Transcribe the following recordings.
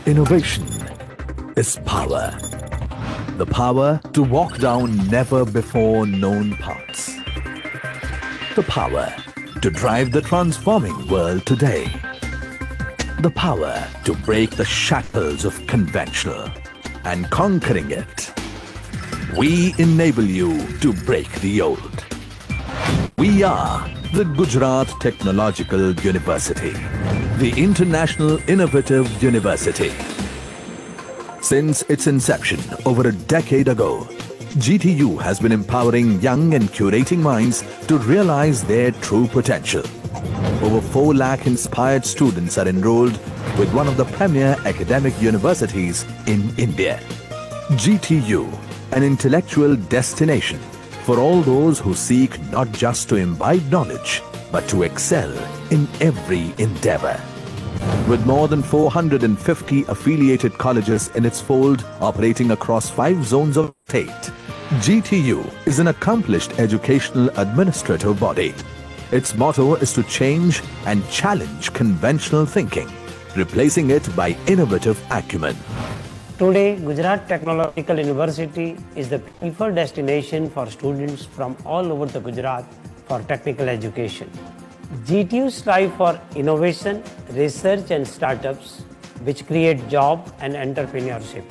Innovation is power. The power to walk down never before known paths. The power to drive the transforming world today. The power to break the shackles of conventional and conquering it. We enable you to break the old. We are the Gujarat Technological University, the International Innovative University. Since its inception over a decade ago, GTU has been empowering young and curating minds to realize their true potential. Over 4 lakh inspired students are enrolled with one of the premier academic universities in India. GTU, an intellectual destination for all those who seek not just to imbibe knowledge, but to excel in every endeavor. With more than 450 affiliated colleges in its fold, operating across 5 zones of state, GTU is an accomplished educational administrative body. Its motto is to change and challenge conventional thinking, replacing it by innovative acumen. Today, Gujarat Technological University is the preferred destination for students from all over the Gujarat for technical education. GTU strive for innovation, research and startups which create job and entrepreneurship.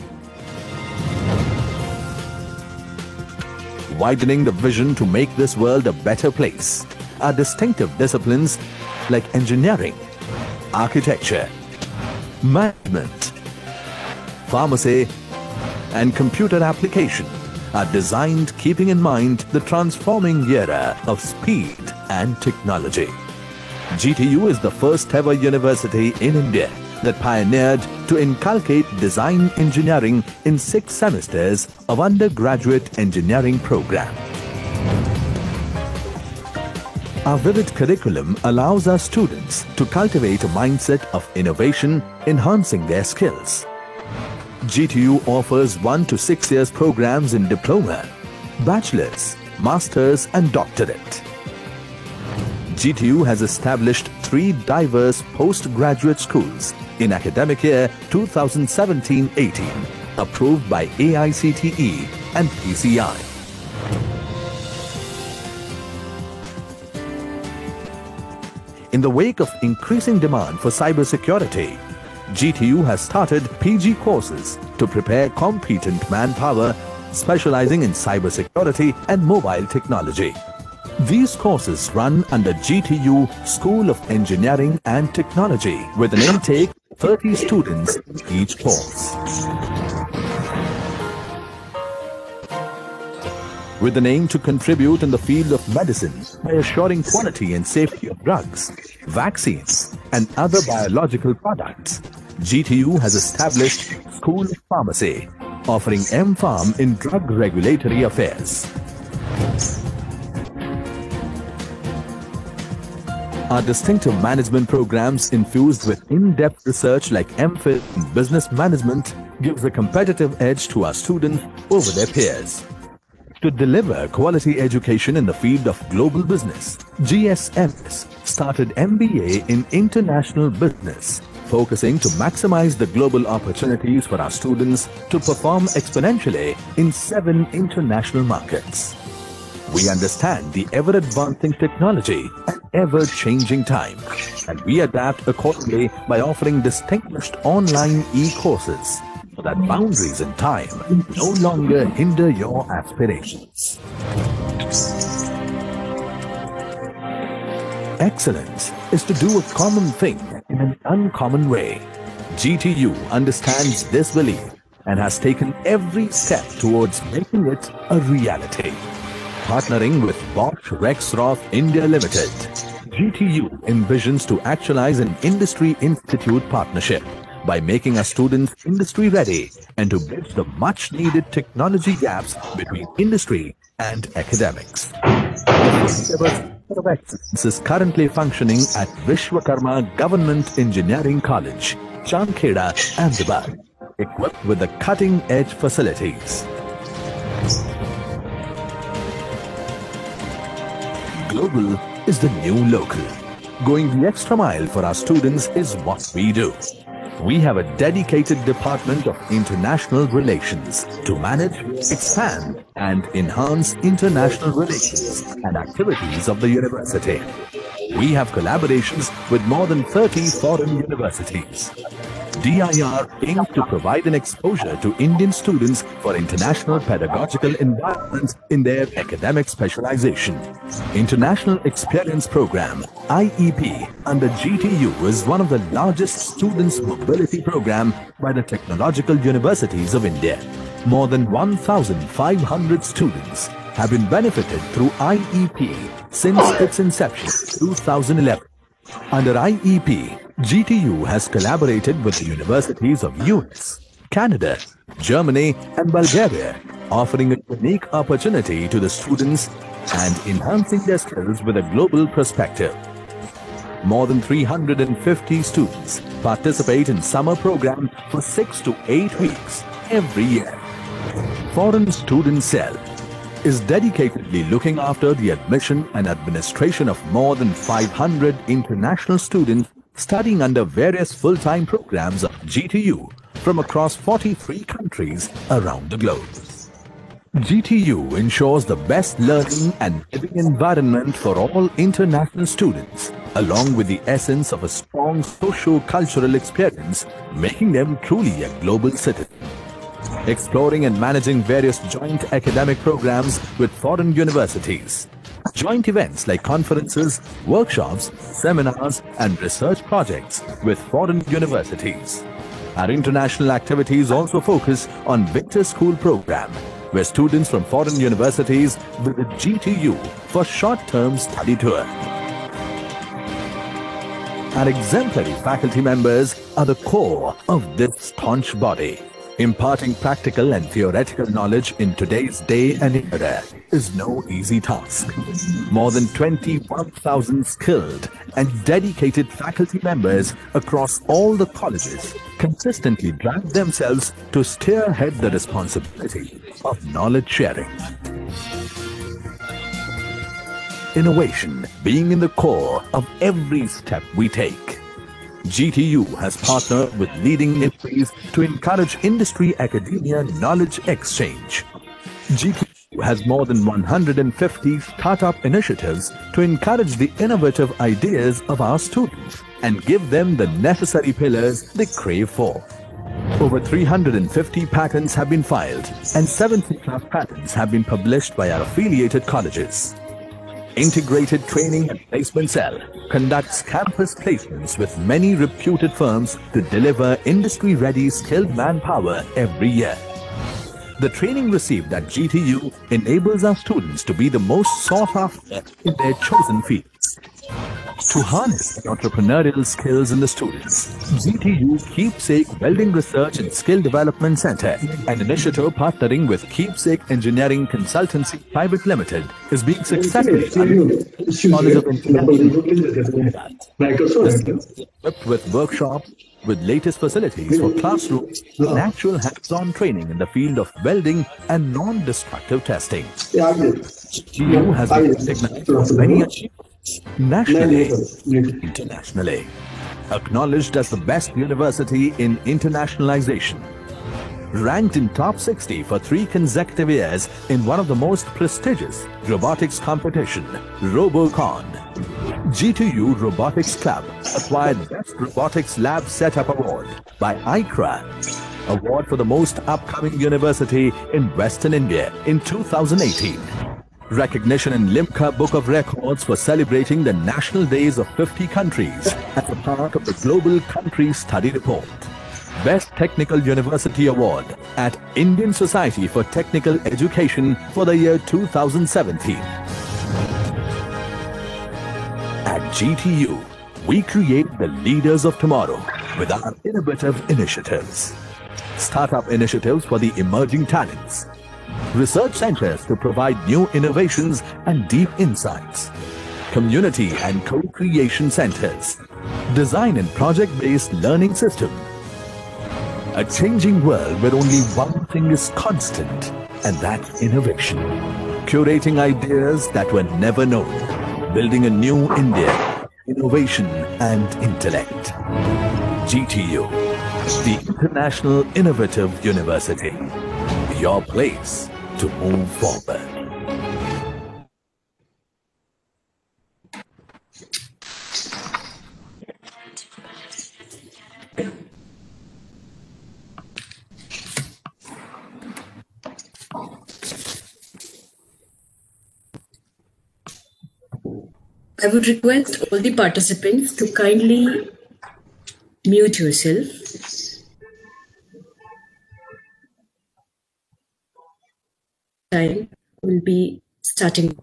Widening the vision to make this world a better place are distinctive disciplines like engineering, architecture, management, pharmacy, and computer application are designed keeping in mind the transforming era of speed and technology. GTU is the first ever university in India that pioneered to inculcate design engineering in 6 semesters of undergraduate engineering program. Our vivid curriculum allows our students to cultivate a mindset of innovation, enhancing their skills. GTU offers 1 to 6 years programs in diploma, bachelor's, master's and doctorate. GTU has established 3 diverse postgraduate schools in academic year 2017-18, approved by AICTE and PCI. In the wake of increasing demand for cybersecurity, GTU has started PG courses to prepare competent manpower specializing in cybersecurity and mobile technology. These courses run under GTU School of Engineering and Technology with an intake of 30 students in each course. With an aim to contribute in the field of medicine by assuring quality and safety of drugs, vaccines and other biological products, GTU has established School of Pharmacy, offering M.Pharm in Drug Regulatory Affairs. Our distinctive management programs infused with in-depth research like MPhil in Business Management gives a competitive edge to our students over their peers. To deliver quality education in the field of global business, GSMS started MBA in International Business, focusing to maximize the global opportunities for our students to perform exponentially in 7 international markets. We understand the ever-advancing technology and ever-changing time, and we adapt accordingly by offering distinguished online e-courses so that boundaries in time no longer hinder your aspirations. Excellence is to do a common thing in an uncommon way. GTU understands this belief and has taken every step towards making it a reality. Partnering with Bosch Rexroth India Limited, GTU envisions to actualize an industry institute partnership by making our students industry ready and to bridge the much needed technology gaps between industry and academics. The Center of Excellence is currently functioning at Vishwakarma Government Engineering College, Chankheda, Ahmedabad, equipped with the cutting-edge facilities. Global is the new local. Going the extra mile for our students is what we do. we have a dedicated Department of International Relations to manage, expand and enhance international relations and activities of the university. We have collaborations with more than 30 foreign universities. DIR aims to provide an exposure to Indian students for international pedagogical environments in their academic specialization. International Experience Program (IEP) under GTU is one of the largest students' mobility program by the Technological Universities of India. More than 1,500 students have been benefited through IEP since its inception in 2011. Under IEP, GTU has collaborated with the universities of US, Canada, Germany and Bulgaria, offering a unique opportunity to the students and enhancing their skills with a global perspective. More than 350 students participate in summer program for 6 to 8 weeks every year. Foreign Student Cell is dedicatedly looking after the admission and administration of more than 500 international students studying under various full-time programs of GTU from across 43 countries around the globe. GTU ensures the best learning and living environment for all international students, along with the essence of a strong socio-cultural experience, making them truly a global citizen. Exploring and managing various joint academic programs with foreign universities. Joint events like conferences, workshops, seminars and research projects with foreign universities. Our international activities also focus on Winter School Program, where students from foreign universities visit GTU for short-term study tour. Our exemplary faculty members are the core of this staunch body. Imparting practical and theoretical knowledge in today's day and era is no easy task. More than 21,000 skilled and dedicated faculty members across all the colleges consistently drive themselves to spearhead the responsibility of knowledge sharing. Innovation being in the core of every step we take. GTU has partnered with leading industries to encourage industry-academia knowledge exchange. GTU has more than 150 startup initiatives to encourage the innovative ideas of our students and give them the necessary pillars they crave for. Over 350 patents have been filed and 70+ patents have been published by our affiliated colleges. Integrated Training and Placement Cell conducts campus placements with many reputed firms to deliver industry-ready skilled manpower every year. The training received at GTU enables our students to be the most sought after in their chosen fields. To harness the entrepreneurial skills in the students, GTU Keepsake Welding Research and Skill Development Center, an initiative partnering with Keepsake Engineering Consultancy Private Limited, is being successfully College of Engineering, equipped with workshops with latest facilities for classrooms and actual hands-on training in the field of welding and non-destructive testing. GTU has been recognized for many achievements nationally, internationally, acknowledged as the best university in internationalization, ranked in top 60 for 3 consecutive years in one of the most prestigious robotics competition, RoboCon. GTU Robotics Club acquired Best Robotics Lab Setup Award by ICRA, award for the most upcoming university in Western India in 2018. Recognition in Limca Book of Records for celebrating the National Days of 50 countries as a part of the Global Country Study Report. Best Technical University Award at Indian Society for Technical Education for the year 2017. At GTU, we create the leaders of tomorrow with our innovative initiatives. Startup initiatives for the emerging talents. Research centers to provide new innovations and deep insights. Community and co-creation centers. Design and project-based learning system. A changing world where only one thing is constant, and that's innovation. Curating ideas that were never known. Building a new India. Innovation and intellect. GTU. the International Innovative University. Your place to move forward. I would request all the participants to kindly mute yourself. Time will be starting.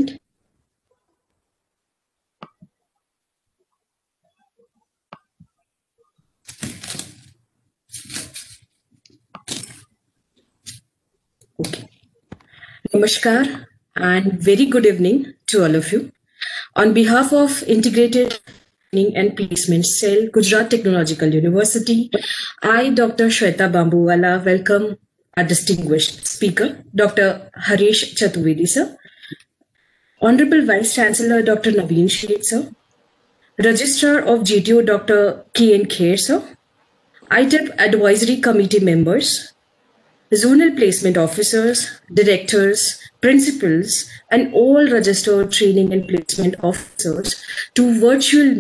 Okay. Namaskar and very good evening to all of you. On behalf of Integrated Training and Placement Cell, Gujarat Technological University, I, Dr. Shweta Bambuwala, welcome our distinguished speaker, Dr. Harish Chaturvedi, sir, Honorable Vice Chancellor, Dr. Naveen Sheth, sir, Registrar of GTO, Dr. K.N. Kher, sir, ITEP Advisory Committee members, zonal placement officers, directors, principals, and all registered training and placement officers to virtual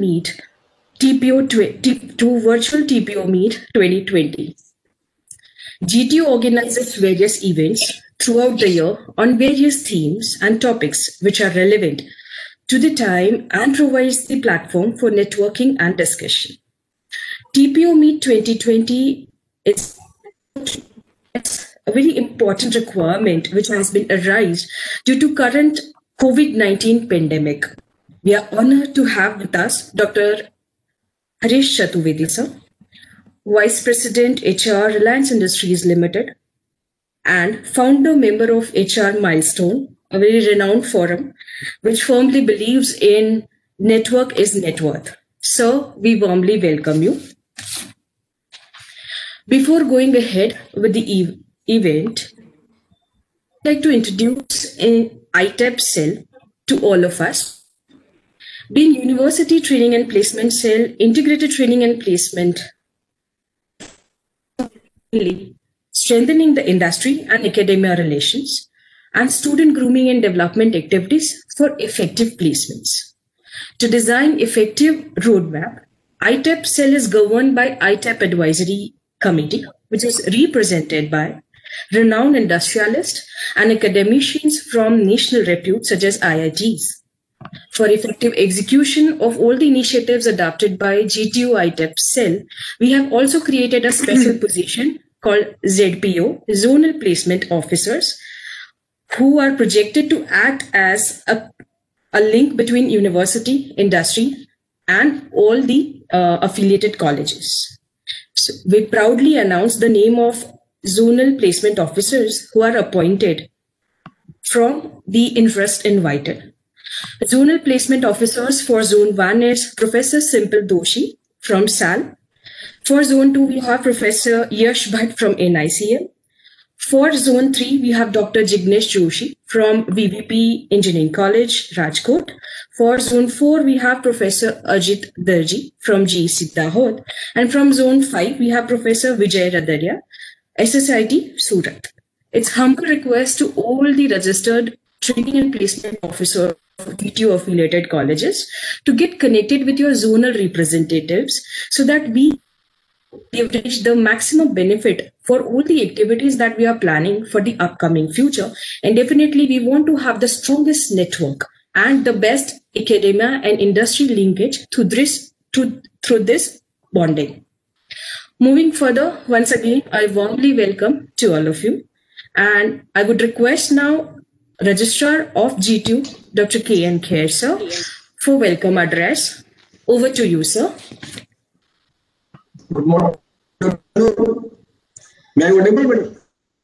TPO Meet 2020. GTO organizes various events throughout the year on various themes and topics which are relevant to the time and provides the platform for networking and discussion. TPO Meet 2020 is a very important requirement which has been arised due to current COVID-19 pandemic. We are honored to have with us Dr. Harish Chaturvedi, sir, Vice President HR Reliance Industries Limited and founder member of HR Milestone, a very renowned forum which firmly believes in network is net worth. Sir, we warmly welcome you. Before going ahead with the event, I'd like to introduce an ITEP cell to all of us. Being University Training and Placement Cell, Integrated Training and Placement, strengthening the industry and academia relations, and student grooming and development activities for effective placements. To design effective roadmap, ITEP cell is governed by ITEP Advisory Committee, which is represented by renowned industrialists and academicians from national repute such as IITs. For effective execution of all the initiatives adopted by GTO ITEP cell, we have also created a special position called ZPO, Zonal Placement Officers, who are projected to act as a link between university, industry, and all the affiliated colleges. So we proudly announce the name of zonal placement officers who are appointed from the interest invited. Zonal placement officers for Zone 1 is Professor Simple Doshi from SAL. For Zone 2, we have Professor Yash Bhatt from NICL. For Zone 3, we have Dr. Jignesh Joshi from VVP Engineering College, Rajkot. For Zone 4, we have Professor Ajit Darji from GEC Dahod. And from Zone 5, we have Professor Vijay Radaria, SSIT Surat. It's humble request to all the registered training and placement officers of GTO affiliated colleges to get connected with your zonal representatives so that we leverage the maximum benefit for all the activities that we are planning for the upcoming future. And definitely we want to have the strongest network and the best academia and industry linkage through this bonding. Moving further, once again, I warmly welcome to all of you. And I would request now Registrar of GTO, Dr. K.N. Kher, sir, for welcome address. Over to you, sir. Good morning. May I audible?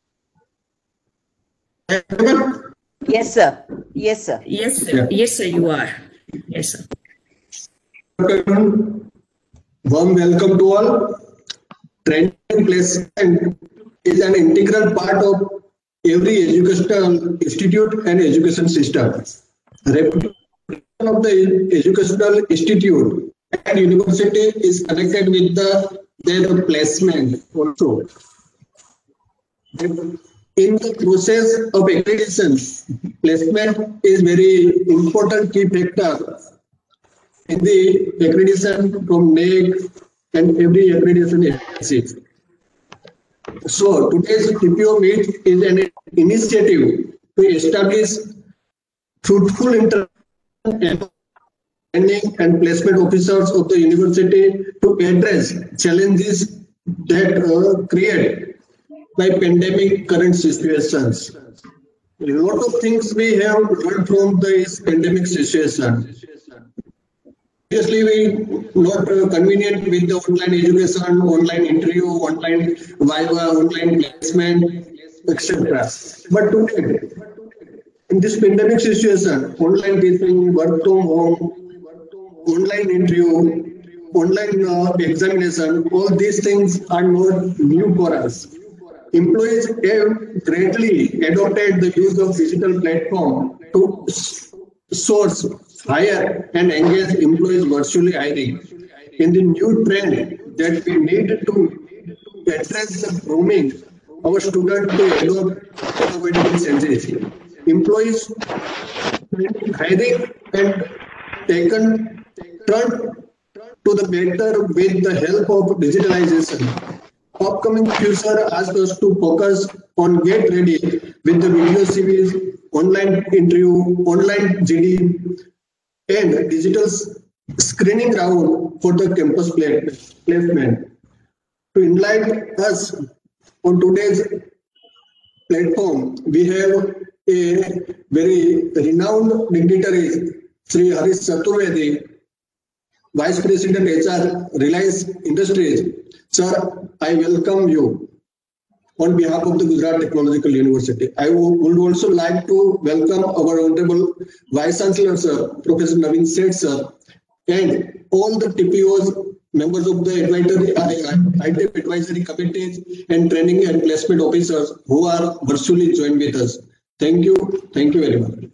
Yes, sir. Yes, sir. Yes, sir. Yeah. Yes, sir, you are. Yes, sir. Warm welcome to all. Training and placement is an integral part of every educational institute and education system. Reputation of the educational institute and university is connected with the their placement also. In the process of accreditation, placement is very important key factor in the accreditation from NAAC and every accreditation agency. So today's TPO meet is an initiative to establish fruitful interaction and placement officers of the university to address challenges that create by pandemic current situations. A lot of things we have learned from this pandemic situation. Obviously, we not convenient with the online education, online interview, online viva, online placement, etc. But today, in this pandemic situation, online teaching, work from home, online interview, online examination, all these things are not new for us. Employees have greatly adopted the use of digital platform to source, hire, and engage employees virtually hiring. In the new trend that we need to address the grooming our students to adopt innovative changes. Employees hiring and taken turn to the better with the help of digitalization. Upcoming future asks us to focus on get ready with the video series, online interview, online GD, and digital screening round for the campus placement. To enlighten us on today's platform, we have a very renowned dignitary, Sri Harish Chaturvedi, Vice President HR, Reliance Industries. Sir, I welcome you on behalf of the Gujarat Technological University. I would also like to welcome our Honorable Vice Chancellor, Sir, Professor Naveen Seth, Sir, and all the TPOs, members of the ITEP advisory committees and training and placement officers who are virtually joined with us. Thank you. Thank you very much.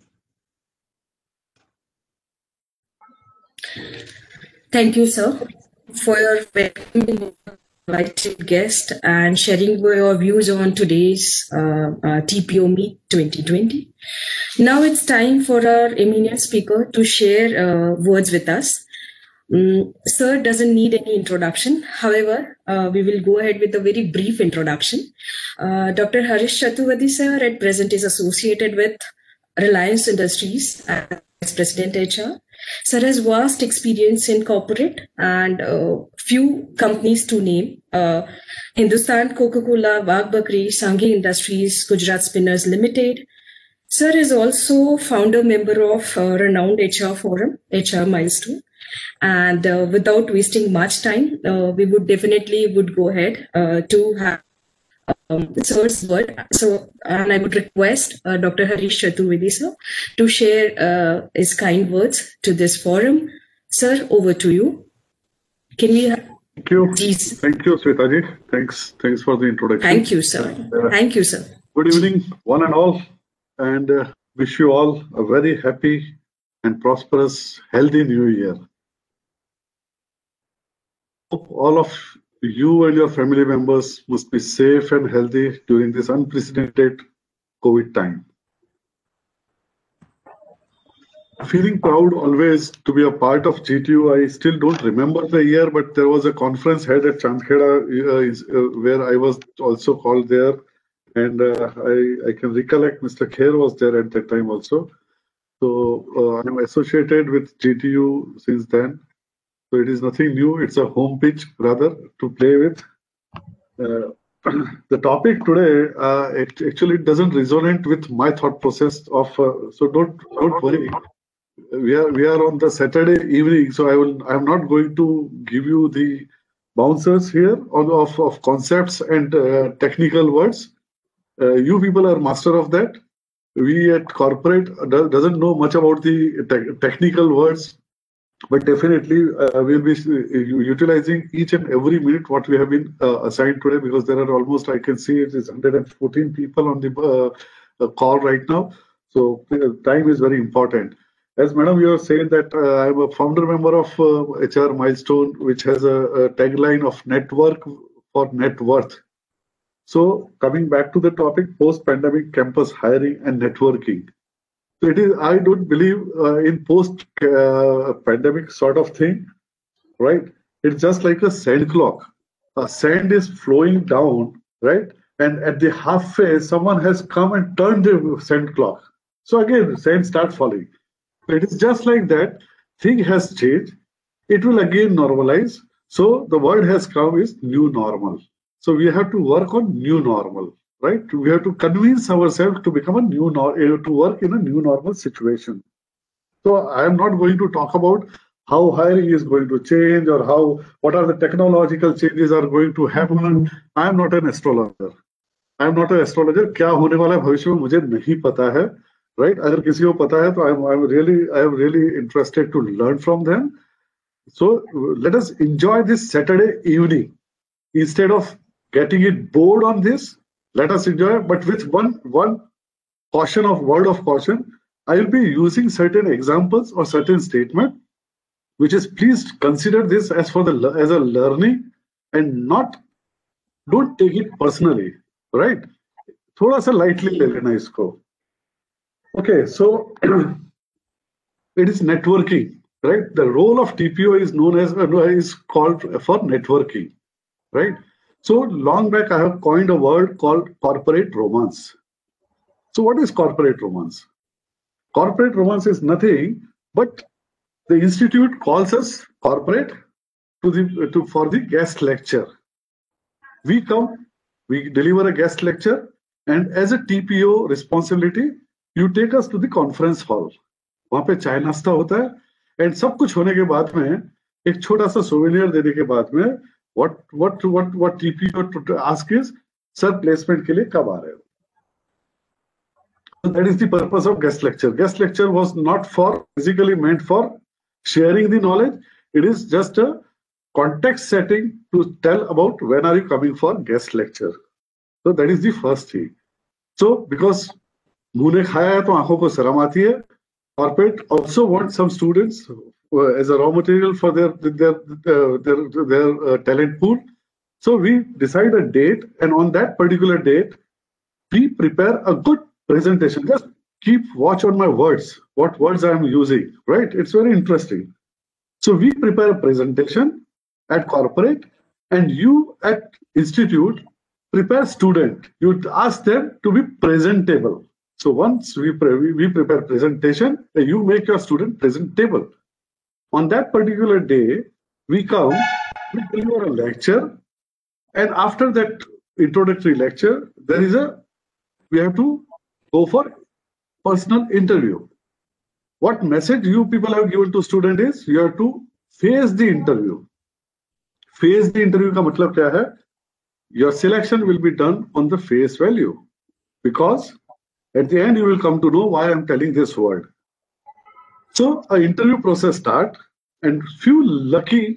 Thank you, sir, for your welcoming invited guest and sharing your views on today's TPO Meet 2020. Now it's time for our eminent speaker to share words with us. Sir doesn't need any introduction. However, we will go ahead with a very brief introduction. Dr. Harish Chaturvedi, sir, at present is associated with Reliance Industries as President HR. Sir has vast experience in corporate and few companies to name. Hindustan Coca-Cola, Wagh Bakri, Sanghi Industries, Gujarat Spinners Limited. Sir is also founder member of renowned HR Forum, HR Milestone. And without wasting much time, we would definitely go ahead to have sir's word. So, and I would request Dr. Harish Chaturvedi, sir, to share his kind words to this forum. Sir, over to you. Can we? Thank you. Please. Thank you, Swetaji. Thanks for the introduction. Thank you, sir. Thank you, sir. Good evening, one and all, and wish you all a very happy and prosperous, healthy New Year. Hope all of you and your family members must be safe and healthy during this unprecedented COVID time. Feeling proud always to be a part of GTU. I still don't remember the year, but there was a conference held at Chandkheda where I was also called there. And I can recollect Mr. Kher was there at that time also. So I'm associated with GTU since then. So it is nothing new. It's a home pitch rather to play with. The topic today actually doesn't resonate with my thought process of. So don't worry. We are on the Saturday evening, so I'm not going to give you the bouncers here of concepts and technical words. You people are master of that. We at corporate doesn't know much about the technical words. But definitely, we'll be utilizing each and every minute what we have been assigned today, because there are almost, I can see it is 114 people on the call right now. So time is very important. as madam, you are saying that I'm a founder member of HR Milestone, which has a tagline of network for net worth. So coming back to the topic, post-pandemic campus hiring and networking. So it is, I don't believe in post-pandemic sort of thing, right? It's just like a sand clock. A sand is flowing down, right? And at the half phase, someone has come and turned the sand clock. So again, sand starts falling. So it is just like that. Thing has changed. It will again normalize. So the word has come is new normal. So we have to work on new normal, right? We have to convince ourselves to become a new to work in a new normal situation. So I am not going to talk about how hiring is going to change or what are the technological changes are going to happen. I am not an astrologer. I am not an astrologer. क्या होने वाला है भविष्य में मुझे नहीं पता है, right? अगर किसी को पता है तो I am really interested to learn from them. So let us enjoy this Saturday evening instead of getting it bored on this. Let us enjoy, but with one word of caution. I will be using certain examples or certain statement, which is please consider this as a learning and don't take it personally, right? थोड़ा सा lightly ले लेना इसको. Okay, so it is networking, right? The role of TPO is known as is called for networking, right? So long back, I have coined a word called corporate romance. So what is corporate romance? Corporate romance is nothing but the institute calls us corporate for the guest lecture. We come, we deliver a guest lecture, and as a TPO responsibility, you take us to the conference hall. वहाँ पे चाय नाश्ता होता है, and सब कुछ होने के बाद में एक छोटा सा souvenir देने के बाद में what TPO ask is, sir placement के लिए कब आ रहे हो? So that is the purpose of guest lecture. Guest lecture was not physically meant for sharing the knowledge. It is just a context setting to tell about when are you coming for guest lecture. So that is the first thing. So because मुंह ने खाया है तो आंखों को शर्म आती है. Corporate also want some students as a raw material for their talent pool. So we decide a date, and on that particular date, we prepare a good presentation. Just keep watch on my words, what words I am using, right? It's very interesting. So we prepare a presentation at corporate, and you at institute prepare student. You ask them to be presentable. So once we prepare presentation, you make your student presentable. On that particular day, we come, we deliver a lecture, and after that introductory lecture, we have to go for personal interview. What message you people have given to student is, you have to face the interview. Face the interview का मतलब क्या है? Your selection will be done on the face value, because at the end you will come to know why I'm telling this word. So an interview process start, and few lucky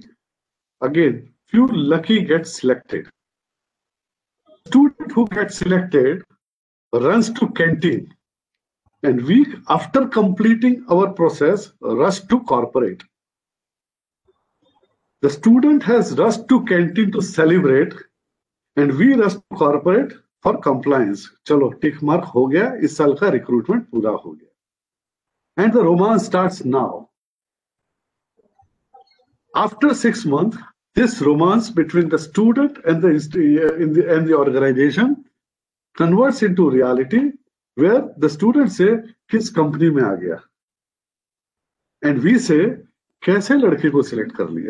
get selected. Student who gets selected runs to canteen, and we, after completing our process, rush to corporate. The student has rushed to canteen to celebrate, and we rush to corporate for compliance. चलो tick mark हो गया, इस साल का recruitment पूरा हो गया. And the romance starts now. After 6 months, this romance between the student and the organization converts into reality, where the student say किस company में आ गया, and we say कैसे लड़के को select कर लिया.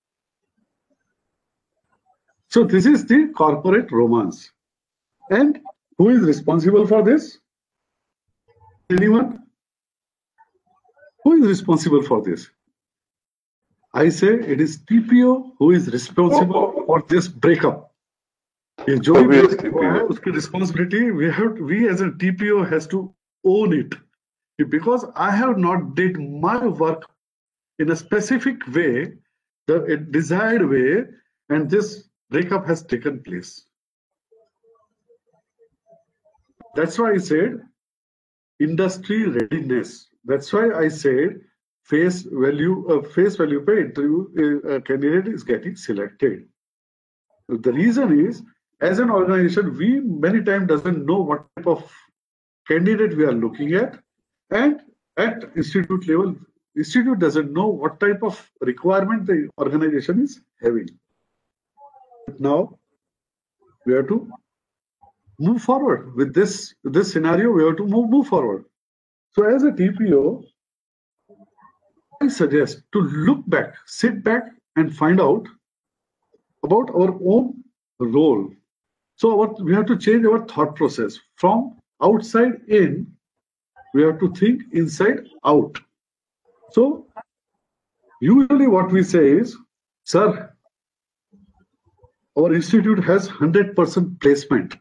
So this is the corporate romance. And who is responsible for this? Anyone? Who is responsible for this? I say it is TPO who is responsible for this breakup. ये जो भी breakup हुआ है, उसकी responsibility we as a TPO has to own it, because I have not did my work in a specific way, a desired way, and this breakup has taken place. That's why I said industry readiness. that's why I said face value पे interview candidate is getting selected. The reason is, as an organization, we many times doesn't know what type of candidate we are looking at, and at institute level, institute doesn't know what type of requirement the organization is having. But now we have to move forward with this scenario. We have to move forward. So as a TPO, I suggest to look back, sit back, and find out about our own role. So we have to change our thought process from outside in. We have to think inside out. So usually what we say is, sir, our institute has 100% placement.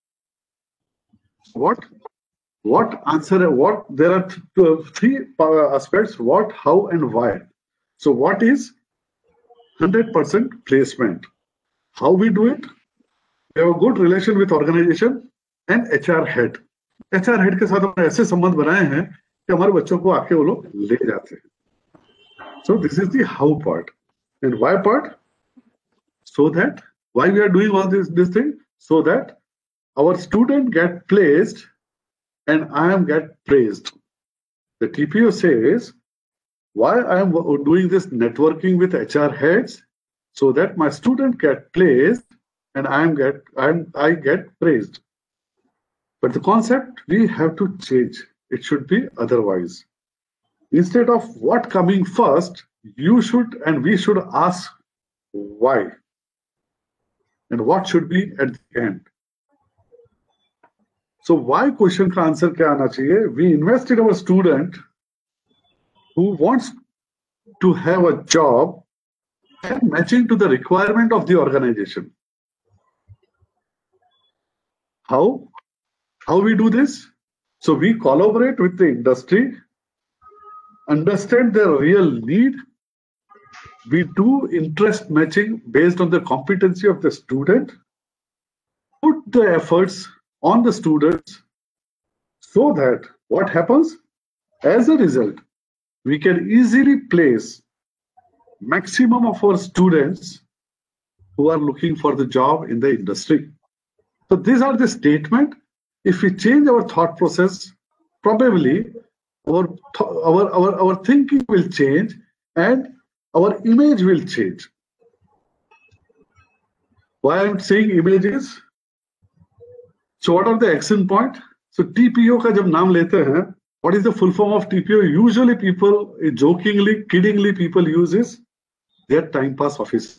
What answer? What? There are three aspects: what, how, and why. So what is 100% placement? How we do it? We have a good relation with organization and HR head. HR head के साथ हमने ऐसे संबंध बनाए हैं कि हमारे बच्चों को आके वो लोग ले जाते हैं. So this is the how part. And why part? So that why we are doing all this thing? So that our student get placed and I am get praised. The TPO says, why I am doing this networking with HR heads? So that my student get placed and I get praised. But the concept we have to change. It should be otherwise. Instead of what coming first, you should and we should ask why. And what should be at the end. So why question का answer क्या आना चाहिए? We invest in our student who wants to have a job and matching to the requirement of the organization. How we do this? So we collaborate with the industry, understand their real need. We do interest matching based on the competency of the student, put the efforts on the students so that what happens? As a result, we can easily place maximum of our students who are looking for the job in the industry. So these are the statement. If we change our thought process, probably our thinking will change and our image will change. Why I'm saying images? So what are the action point? So TPO का जब नाम लेते हैं, what is the full form of TPO? Usually people jokingly, kiddingly people use is their time pass officer,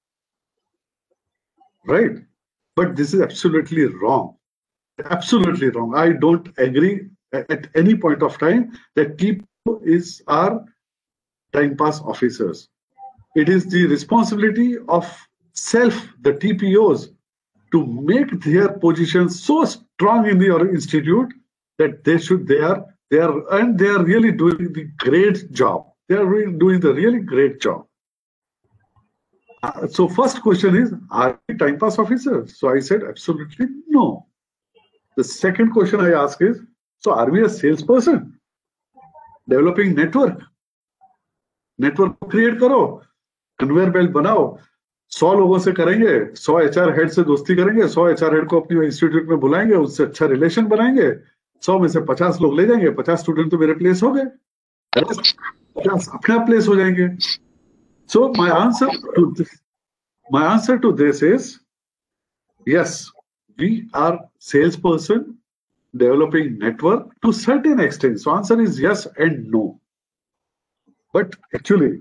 right? But this is absolutely wrong. Absolutely wrong. I don't agree at any point of time that TPO is our time pass officers. It is the responsibility of the TPOs, to make their position so strong in your institute that they are really doing the great job. They are really doing the really great job. So first question is, are we time pass officers? So I said absolutely no. The second question I ask is, so are we a salesperson? Developing network create करो, conveyor belt बनाओ, 100 लोगों से करेंगे, 100 HR head से दोस्ती करेंगे, 100 HR head को अपनी इंस्टीट्यूट में बुलाएंगे, उससे अच्छा रिलेशन बनाएंगे, 100 में से 50 लोग ले जाएंगे, 50 स्टूडेंट तो मेरे प्लेस हो गए, 50 अपने आप प्लेस हो जाएंगे. So my answer to this is yes, we are salesperson developing network to certain extent. So answer is yes and no. But actually,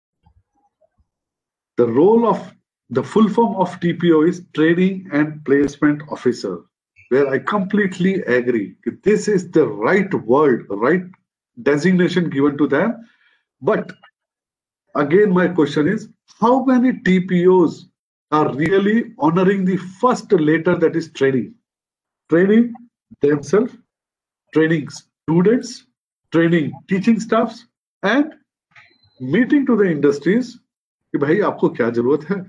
the role of the full form of TPO is training and placement officer, where I completely agree. This is the right word, right designation given to them. But again, my question is, how many TPOs are really honoring the first letter, that is training? Training themselves, training students, training teaching staffs, and meeting to the industries कि भाई आपको क्या जरूरत है.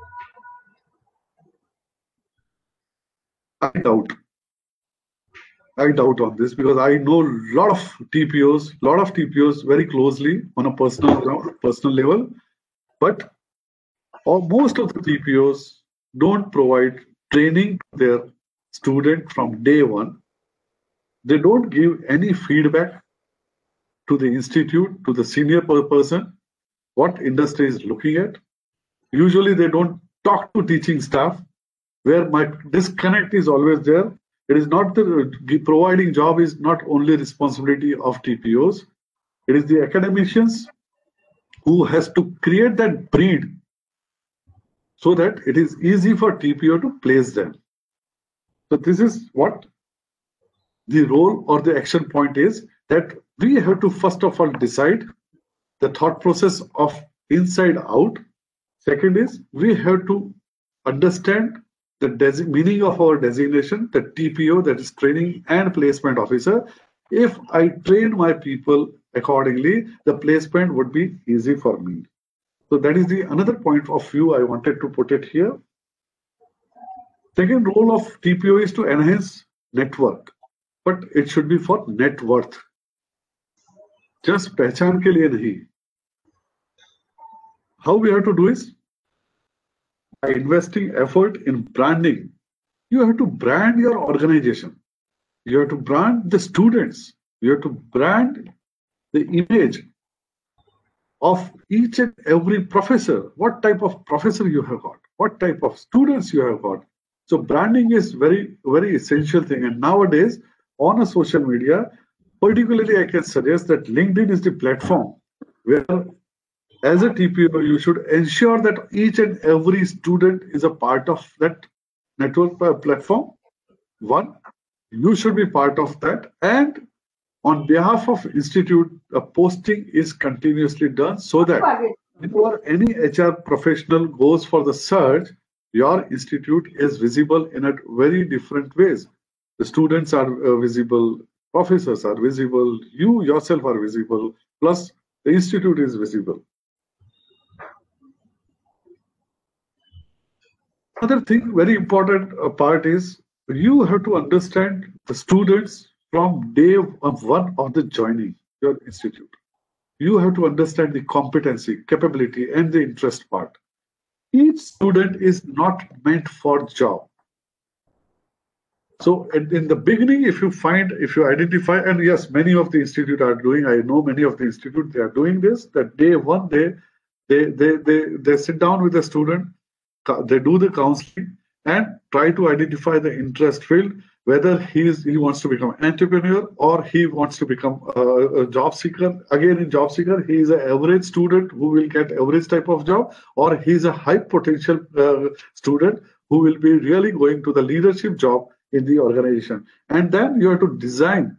I doubt. I doubt on this because I know a lot of TPOs very closely on a personal level, but most of the TPOs don't provide training to their student from day one. They don't give any feedback to the institute, to the senior person, what industry is looking at. Usually they don't talk to teaching staff, where my disconnect is always there. It is not the providing job is not only responsibility of TPOs. It is the academicians who has to create that breed so that it is easy for TPO to place them. So this is what the role or the action point is, that we have to first of all decide the thought process of inside out. Second is we have to understand the meaning of our designation, the TPO, that is Training and Placement Officer. If I train my people accordingly, the placement would be easy for me. So that is the another point of view I wanted to put it here. Second role of TPO is to enhance network, but it should be for net worth. Just पहचान के लिए नहीं. How we have to do is by investing effort in branding. You have to brand your organization. You have to brand the students. You have to brand the image of each and every professor. What type of professor you have got? What type of students you have got? So branding is very, very essential thing. And nowadays on a social media, particularly I can suggest that LinkedIn is the platform where as a TPO, you should ensure that each and every student is a part of that network platform. One, you should be part of that. And on behalf of institute, a posting is continuously done so that before any HR professional goes for the search, your institute is visible in a very different ways. The students are visible, professors are visible, you yourself are visible, plus the institute is visible. Another thing, very important part is you have to understand the students from day one of the joining your institute. You have to understand the competency, capability, and the interest part. Each student is not meant for job. So in the beginning, if you identify, and yes, many of the institute are doing, I know many of the institute, they are doing this, that day one, they sit down with the student, they do the counseling and try to identify the interest field, whether he wants to become an entrepreneur or he wants to become a job seeker. Again, in job seeker, he is an average student who will get average type of job, or he is a high potential student who will be really going to the leadership job in the organization. And then you have to design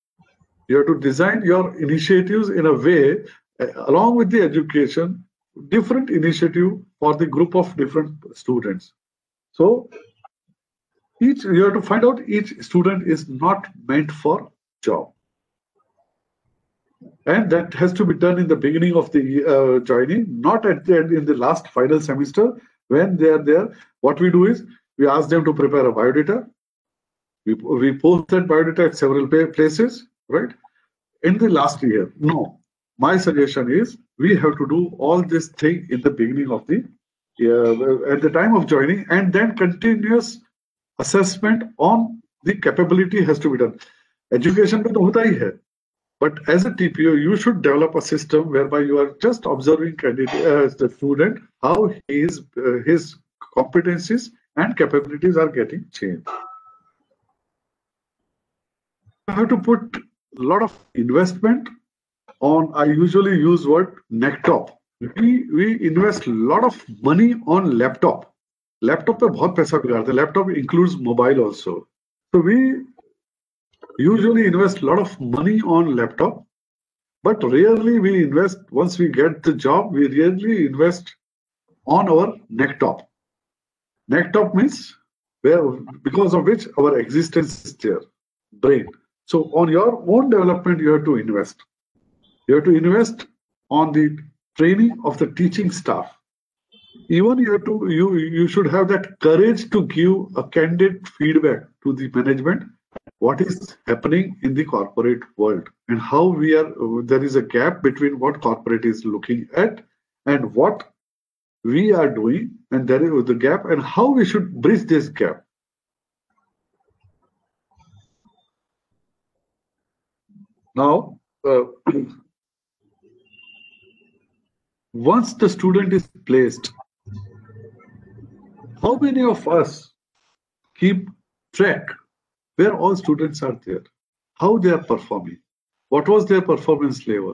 your initiatives in a way, along with the education, different initiative for the group of different students. So you have to find out each student is not meant for job. And that has to be done in the beginning of the joining, not at the end in the last final semester. When they are there, what we do is we ask them to prepare a biodata. We post that biodata at several places, right? In the last year, no. My suggestion is we have to do all this thing in the beginning of the at the time of joining, and then continuous assessment on the capability has to be done. Education mein to hota hi hai, but as a TPO, you should develop a system whereby you are just observing the student, how his competencies and capabilities are getting changed. You have to put a lot of investment on, I usually use word NECTOP. We invest a lot of money on laptop. Laptop पे बहुत पैसा बिगाड़ते हैं. Laptop includes mobile also. So we usually invest a lot of money on laptop, but rarely we invest, once we get the job, we rarely invest on our NECTOP. NECTOP means because of which our existence is there, brain. So on your own development, you have to invest. You have to invest on the training of the teaching staff. Even you should have that courage to give a candid feedback to the management. what is happening in the corporate world and how there is a gap between what corporate is looking at and what we are doing, and there is the gap and how we should bridge this gap. Now, once the student is placed, how many of us keep track where all students are there, how they are performing, what was their performance level?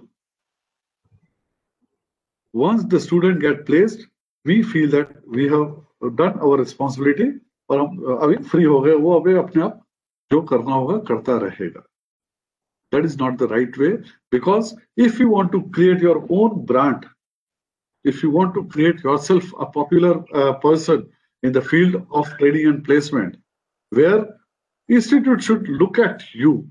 Once the student get placed, we feel that we have done our responsibility और हम अभी free हो गए, वो अभी अपने आप जो करना होगा करता रहेगा. That is not the right way, because if you want to create your own brand, if you want to create yourself a popular person in the field of training and placement, where institute should look at you,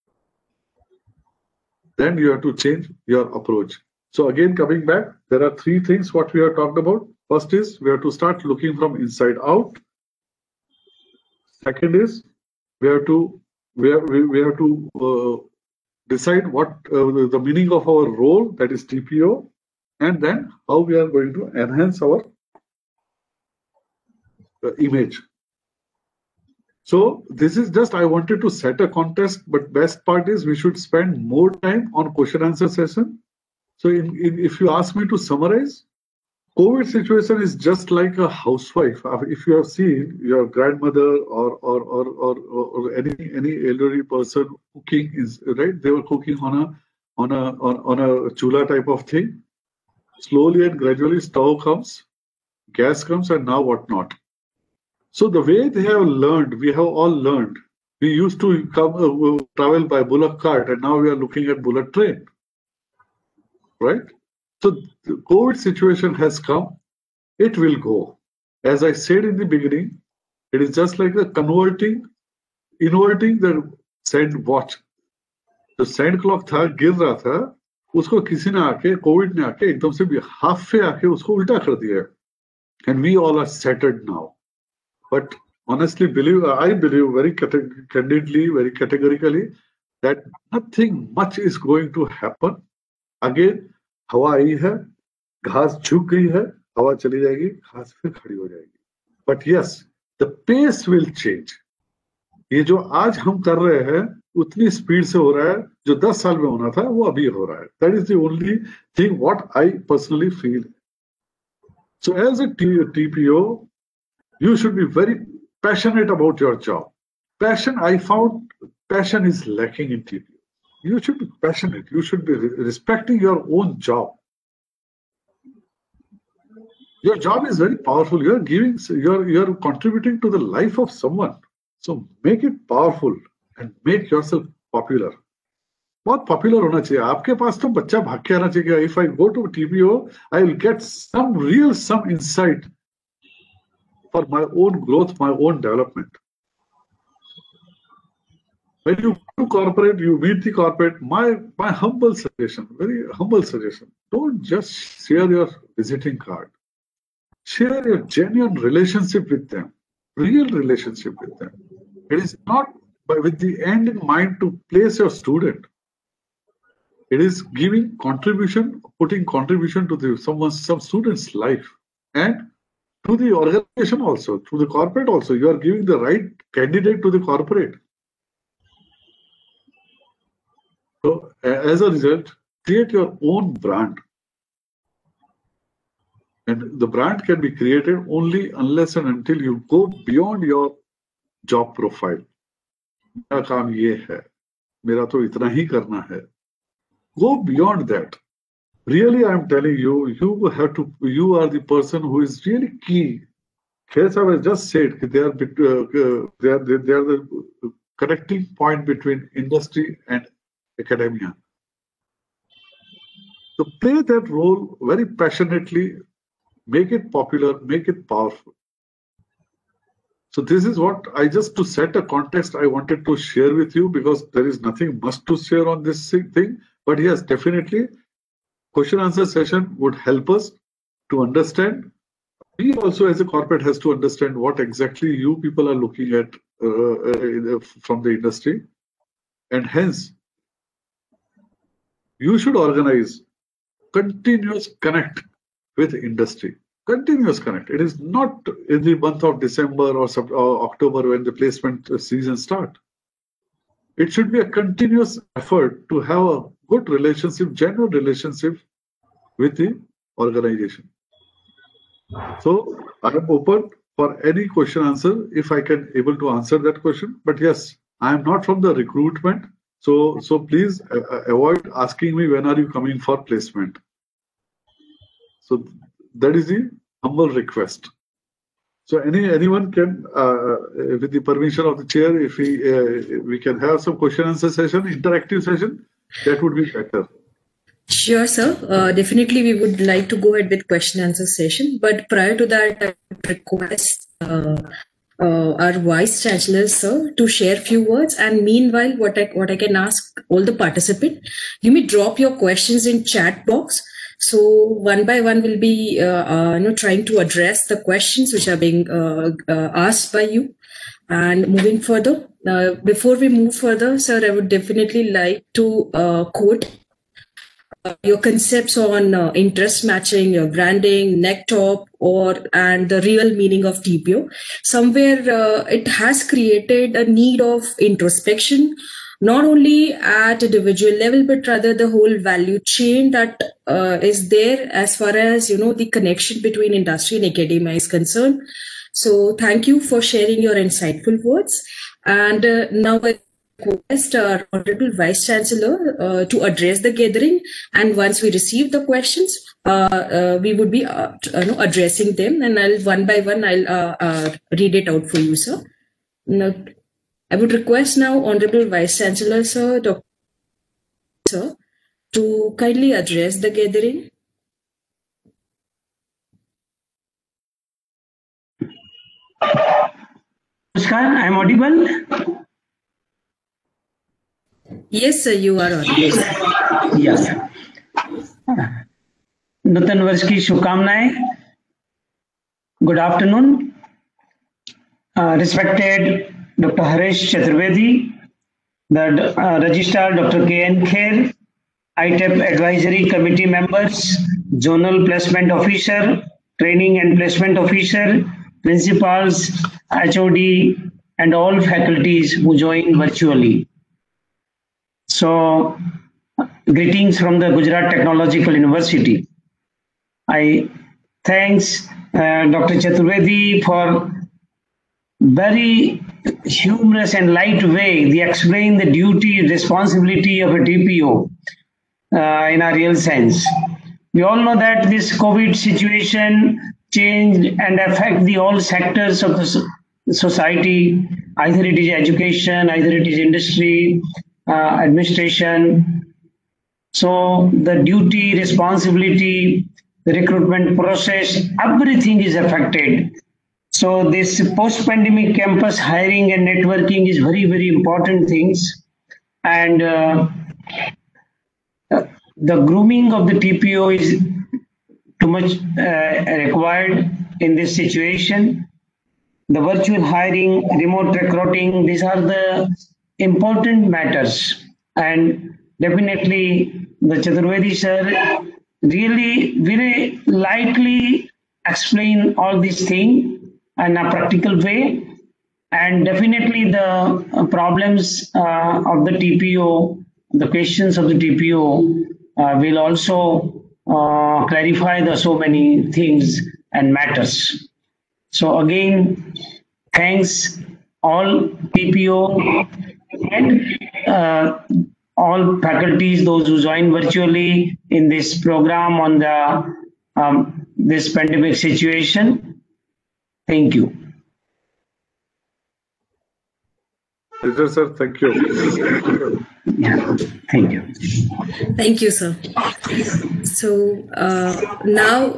then you have to change your approach. So again, coming back, there are three things what we have talked about. First is we have to start looking from inside out. Second is we have to decide what the meaning of our role, that is TPO, and then how we are going to enhance our image. So this is just, I wanted to set a context, but best part is we should spend more time on question answer session. So if you ask me to summarize, COVID situation is just like a housewife. If you have seen your grandmother or any elderly person cooking, is right, they were cooking on a chula type of thing. Slowly and gradually stove comes, gas comes, and now what not. So the way they have learned, we have all learned. We used to travel by bullock cart, and now we are looking at bullet train, right? So the COVID situation has come, it will go. As I said in the beginning, it is just like a inverting the sand watch. The sand clock था, गिर रहा था, उसको किसी ने आके, COVID ने आके एकदम से half पे आके उसको उल्टा कर दिया. And we all are settled now. But honestly, I believe very candidly, very categorically, that nothing much is going to happen. Again, हवा आई है, घास झुक गई है, हवा चली जाएगी, घास फिर खड़ी हो जाएगी. But yes, the pace will change. ये जो आज हम कर रहे हैं, उतनी स्पीड से हो रहा है, जो 10 साल में होना था, वो अभी हो रहा है. That is the only thing what I personally feel. So as a TPO, you should be very passionate about your job. Passion, I found passion is lacking in TPO. You should be passionate. You should be respecting your own job. Your job is very powerful. You are contributing to the life of someone. So make it powerful and make yourself popular. बहुत popular होना चाहिए. आपके पास तो बच्चा भाग के आना चाहिए. If I go to TPO, I will get some insight for my own growth, my own development. When you go to corporate, you meet the corporate. My humble suggestion, very humble suggestion, don't just share your visiting card. Share your genuine relationship with them, real relationship with them. It is not with the end in mind to place your student. It is giving contribution, putting contribution to some student's life, and to the organization also, to the corporate also. You are giving the right candidate to the corporate. So as a result, create your own brand. And the brand can be created only unless and until you go beyond your job profile. मेरा काम ये है, मेरा तो इतना ही करना है. Go beyond that. Really, I am telling you, you are the person who is really key. Khair has just said they are the connecting point between industry and academia. So play that role very passionately, make it popular, make it powerful. So this is what to set a context, I wanted to share with you, because there is nothing much to share on this thing. But yes, definitely, question answer session would help us to understand. We also as a corporate has to understand what exactly you people are looking at from the industry, and hence you should organize continuous connect with industry. Continuous connect. It is not in the month of December or October when the placement season start. It should be a continuous effort to have a good relationship, genuine relationship with the organization. So I am open for any question answer if I can able to answer that question. But yes, I am not from the recruitment. So please avoid asking me when are you coming for placement. So that is the humble request. So anyone can, with the permission of the chair, if we can have some question answer session, interactive session, that would be better. Sure, sir. Definitely, we would like to go ahead with question answer session. But prior to that, I would request our Vice Chancellor, sir, to share a few words. And meanwhile, what I can ask all the participants, you may drop your questions in chat box. So one by one, we'll be trying to address the questions which are being asked by you. And moving further, before we move further, sir, I would definitely like to quote your concepts on interest matching, your branding, NECTOP, and the real meaning of TPO. Somewhere it has created a need of introspection, not only at individual level, but rather the whole value chain that is there as far as, the connection between industry and academia is concerned. So thank you for sharing your insightful words. And now I request our Honorable Vice Chancellor to address the gathering. And once we receive the questions, we would be addressing them. And one by one, I'll read it out for you, sir. Now, I would request now Honorable Vice Chancellor, sir, Dr. Sir, to kindly address the gathering. Namaskar, I am audible? Yes, sir, you are audible. Yes. नूतन वर्ष की शुभकामनाएं. Good afternoon. Respected Dr. Harish Chaturvedi, the Registrar Dr. K.N. Kher, ITEP Advisory Committee members, Zonal Placement Officer, Training and Placement Officer, Principals, HOD, and all faculties who joined virtually. So, greetings from the Gujarat Technological University. I thanks Dr. Chaturvedi for very humorous and light way they explain the duty and responsibility of a TPO in a real sense. We all know that this COVID situation changed and affect the all sectors of the society. Either it is education, either it is industry, administration. So the duty, responsibility, the recruitment process, everything is affected. So this post-pandemic campus hiring and networking is very, very important things. And the grooming of the TPO is too much required in this situation. The virtual hiring, remote recruiting, these are the important matters. And definitely the Chaturvedi sir really very lightly explain all these things in a practical way, and definitely the problems of the TPO, the questions of the TPO will also clarify the so many things and matters. So again, thanks all TPO and all faculties, those who joined virtually in this program on the this pandemic situation. Thank you. Yes, sir, thank you. Yeah, thank you. Thank you, sir. So now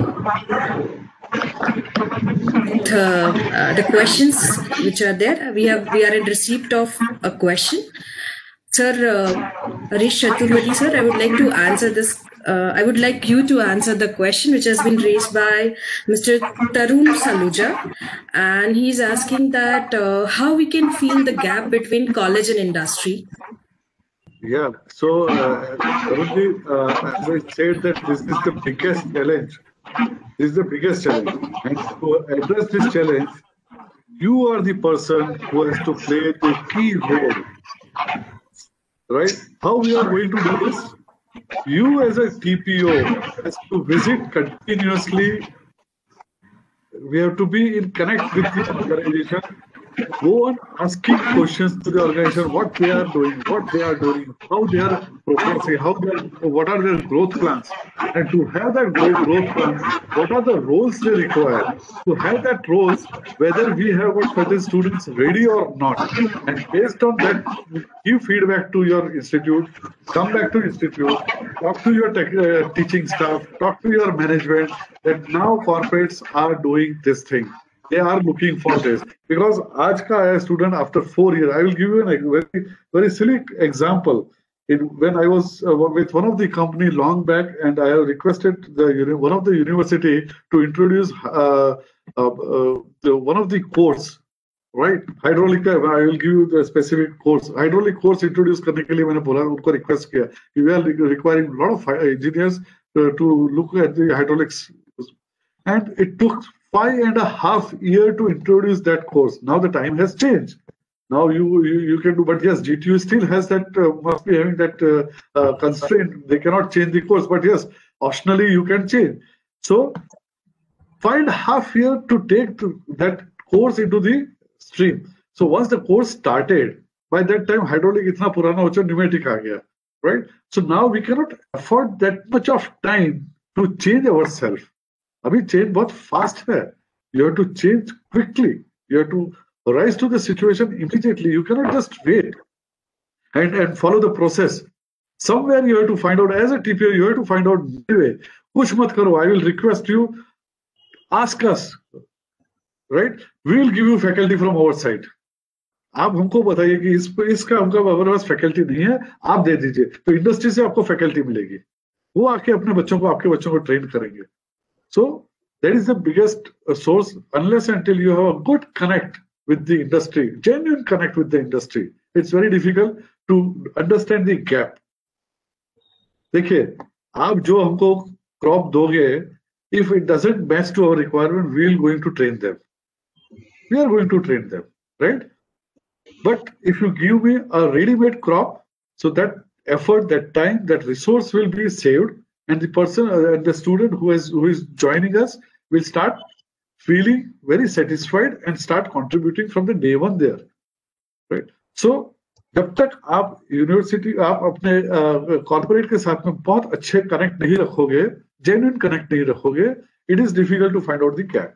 the questions which are there, we are in receipt of a question. Sir, Harish Chaturvedi, sir, I would like to answer this I would like you to answer the question which has been raised by Mr. Tarun Saluja, and he's asking that how we can fill the gap between college and industry. Yeah, so Arunji, as I said that this is the biggest challenge. This is the biggest challenge. And to address this challenge, you are the person who has to play the key role. Right? How we are going to do this? You as a TPO has to visit continuously. We have to be in connect with the organization. Go on asking questions to the organization, what they are doing, how they are progressing, what are their growth plans, and to have that growth plan, what are the roles they require. To have that roles, whether we have got certain students ready or not, and based on that, give feedback to your institute, come back to institute, talk to your teaching staff, talk to your management, that now corporates are doing this thing. They are looking for this because आज का आया student after 4 years. I will give you a very silly example. When I was with one of the company long back, and I have requested one of the university to introduce one of the course, right? Hydraulic. I will give you the specific course. Hydraulic course introduce करने के लिए मैंने बोला उनको request किया. We are requiring a lot of engineers to look at the hydraulics, and it took 5.5 years to introduce that course. Now the time has changed. Now you can do, but yes, GTU still has that, must be having that constraint. They cannot change the course, but yes, optionally you can change. So 5.5 years to take that course into the stream. So once the course started, by that time hydraulic itna purana ho chukka, pneumatic aa gaya, right? So now we cannot afford that much of time to change ourselves. Abhi change बहुत fast है. You have to change quickly. You have to rise to the situation immediately. You cannot just wait and follow the process. Somewhere you have to find out, as a TPO, you have to find out anyway. Push mat karo. I will request you, ask us, right? We will give you faculty from our side. आप हमको बताइए कि इसका हमका हमारे पास faculty नहीं है, आप दे दीजिए, तो इंडस्ट्री से आपको फैकल्टी मिलेगी, वो आके अपने बच्चों को, आपके बच्चों को ट्रेन करेंगे. So that is the biggest source. Unless until you have a good connect with the industry, genuine connect with the industry, it's very difficult to understand the gap. देखिए, आप जो हमको crop दोगे, if it doesn't match to our requirement, we are going to train them. We are going to train them, right? But if you give me a ready-made crop, so that effort, that time, that resource will be saved. And the person, the student who is joining us will start feeling very satisfied and start contributing from the day one there, right? So, जब तक आप university, आप अपने corporate के साथ में बहुत अच्छे कनेक्ट नहीं रखोगे, genuine कनेक्ट नहीं रखोगे, it is difficult to find out the gap.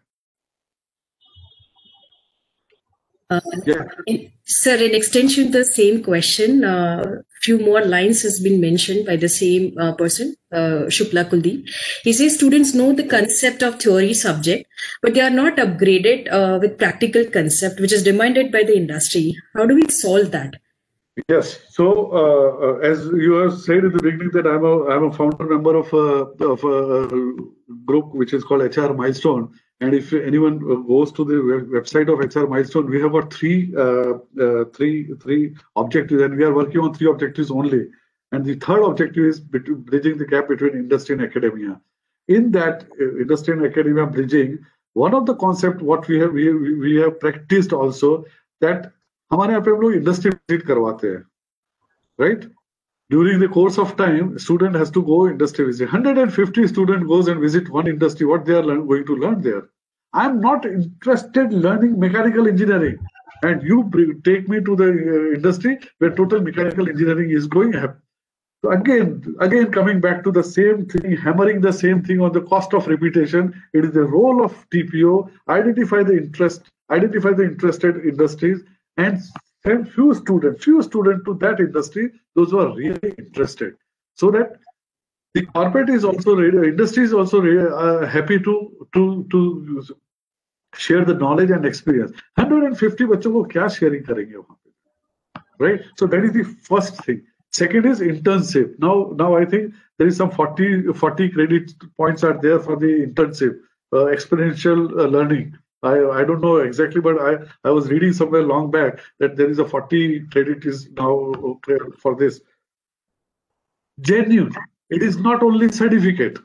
Yeah. Sir, in extension the same question, few more lines has been mentioned by the same person, Shukla Kuldeep. He says students know the concept of theory subject, but they are not upgraded with practical concept, which is demanded by the industry. How do we solve that? Yes. So, as you have said in the beginning, that I'm a founder member of a group which is called HR Milestone. And if anyone goes to the website of HR Milestone, we have got three objectives, and we are working on 3 objectives only. And the third objective is bridging the gap between industry and academia. In that industry and academia bridging, one of the concepts what we have practiced also, that हमारे यहाँ पे हम लोग industry visit करवाते हैं, right? During the course of time, student has to go industry visit. 150 student goes and visit one industry. What they are going to learn there? I am not interested learning mechanical engineering, and you take me to the industry where total mechanical engineering is going. So again, coming back to the same thing, hammering the same thing on the cost of repetition. It is the role of TPO, identify the interested industries, and send few students to that industry, those who are really interested, so that the corporate is also ready, industry is also happy to share the knowledge and experience. 150 बच्चों को क्या sharing करेंगे वहाँ पे, right? So that is the first thing. Second is internship. Now I think there is some 40 credit points are there for the internship, experiential learning. I don't know exactly, but I was reading somewhere long back that there is a 40 credit is now for this. Genuine. It is not only certificate.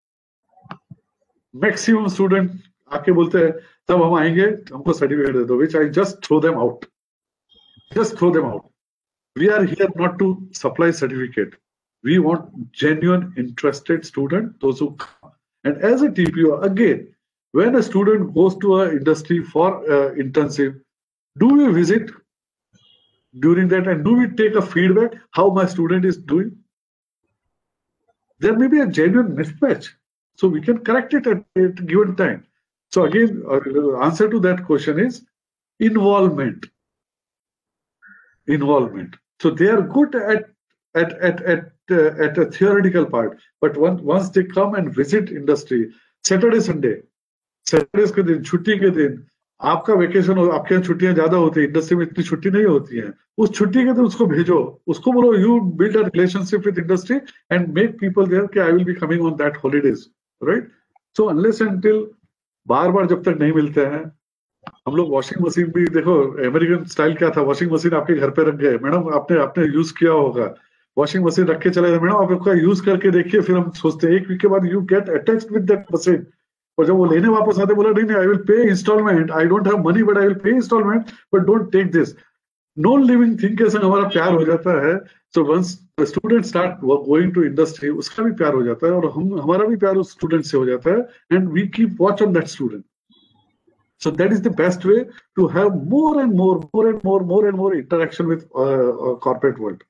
Maximum student आके बोलते हैं तब हम आएंगे हमको certificate दे दो, which I just throw them out. Just throw them out. We are here not to supply certificate. We want genuine, interested student, those who come. And as a TPO, again, when a student goes to an industry for internship, do we visit during that and do we take a feedback how my student is doing? There may be a genuine mismatch, so we can correct it at a given time. So again, answer to that question is involvement. Involvement. So they are good at a theoretical part, but once they come and visit industry, Saturday, Sunday, Saturdays के दिन, छुट्टी के दिन, आपका vacation हो, आपके यहाँ छुट्टियां ज्यादा होती है, इंडस्ट्री में इतनी छुट्टी नहीं होती है, उस छुट्टी के दिन उसको भेजो, उसको बोलो you build a relationship with industry and make people there कि I will be coming on that holidays, right? So unless until बार-बार जब तक नहीं मिलते हैं, हम लोग वॉशिंग मशीन भी देखो, अमेरिकन स्टाइल क्या था, वॉशिंग मशीन आपके घर पे रख गए, मैडम आपने यूज किया होगा, वॉशिंग मशीन रख के चले गए, मैडम आप उसका यूज करके देखिए, फिर हम सोचते हैं एक वीक के बाद you get attached with that machine, और जब वो लेने वापस आते बोला नहीं I will pay installment, I don't have money but I will pay installment, but don't take this. Non living thing के संग हमारा प्यार हो जाता है. So once student start going to industry, उसका भी प्यार हो जाता है और हमारा भी प्यार उस स्टूडेंट से हो जाता है, and we keep watch on that student. So that is the best way to have more and more interaction with corporate world.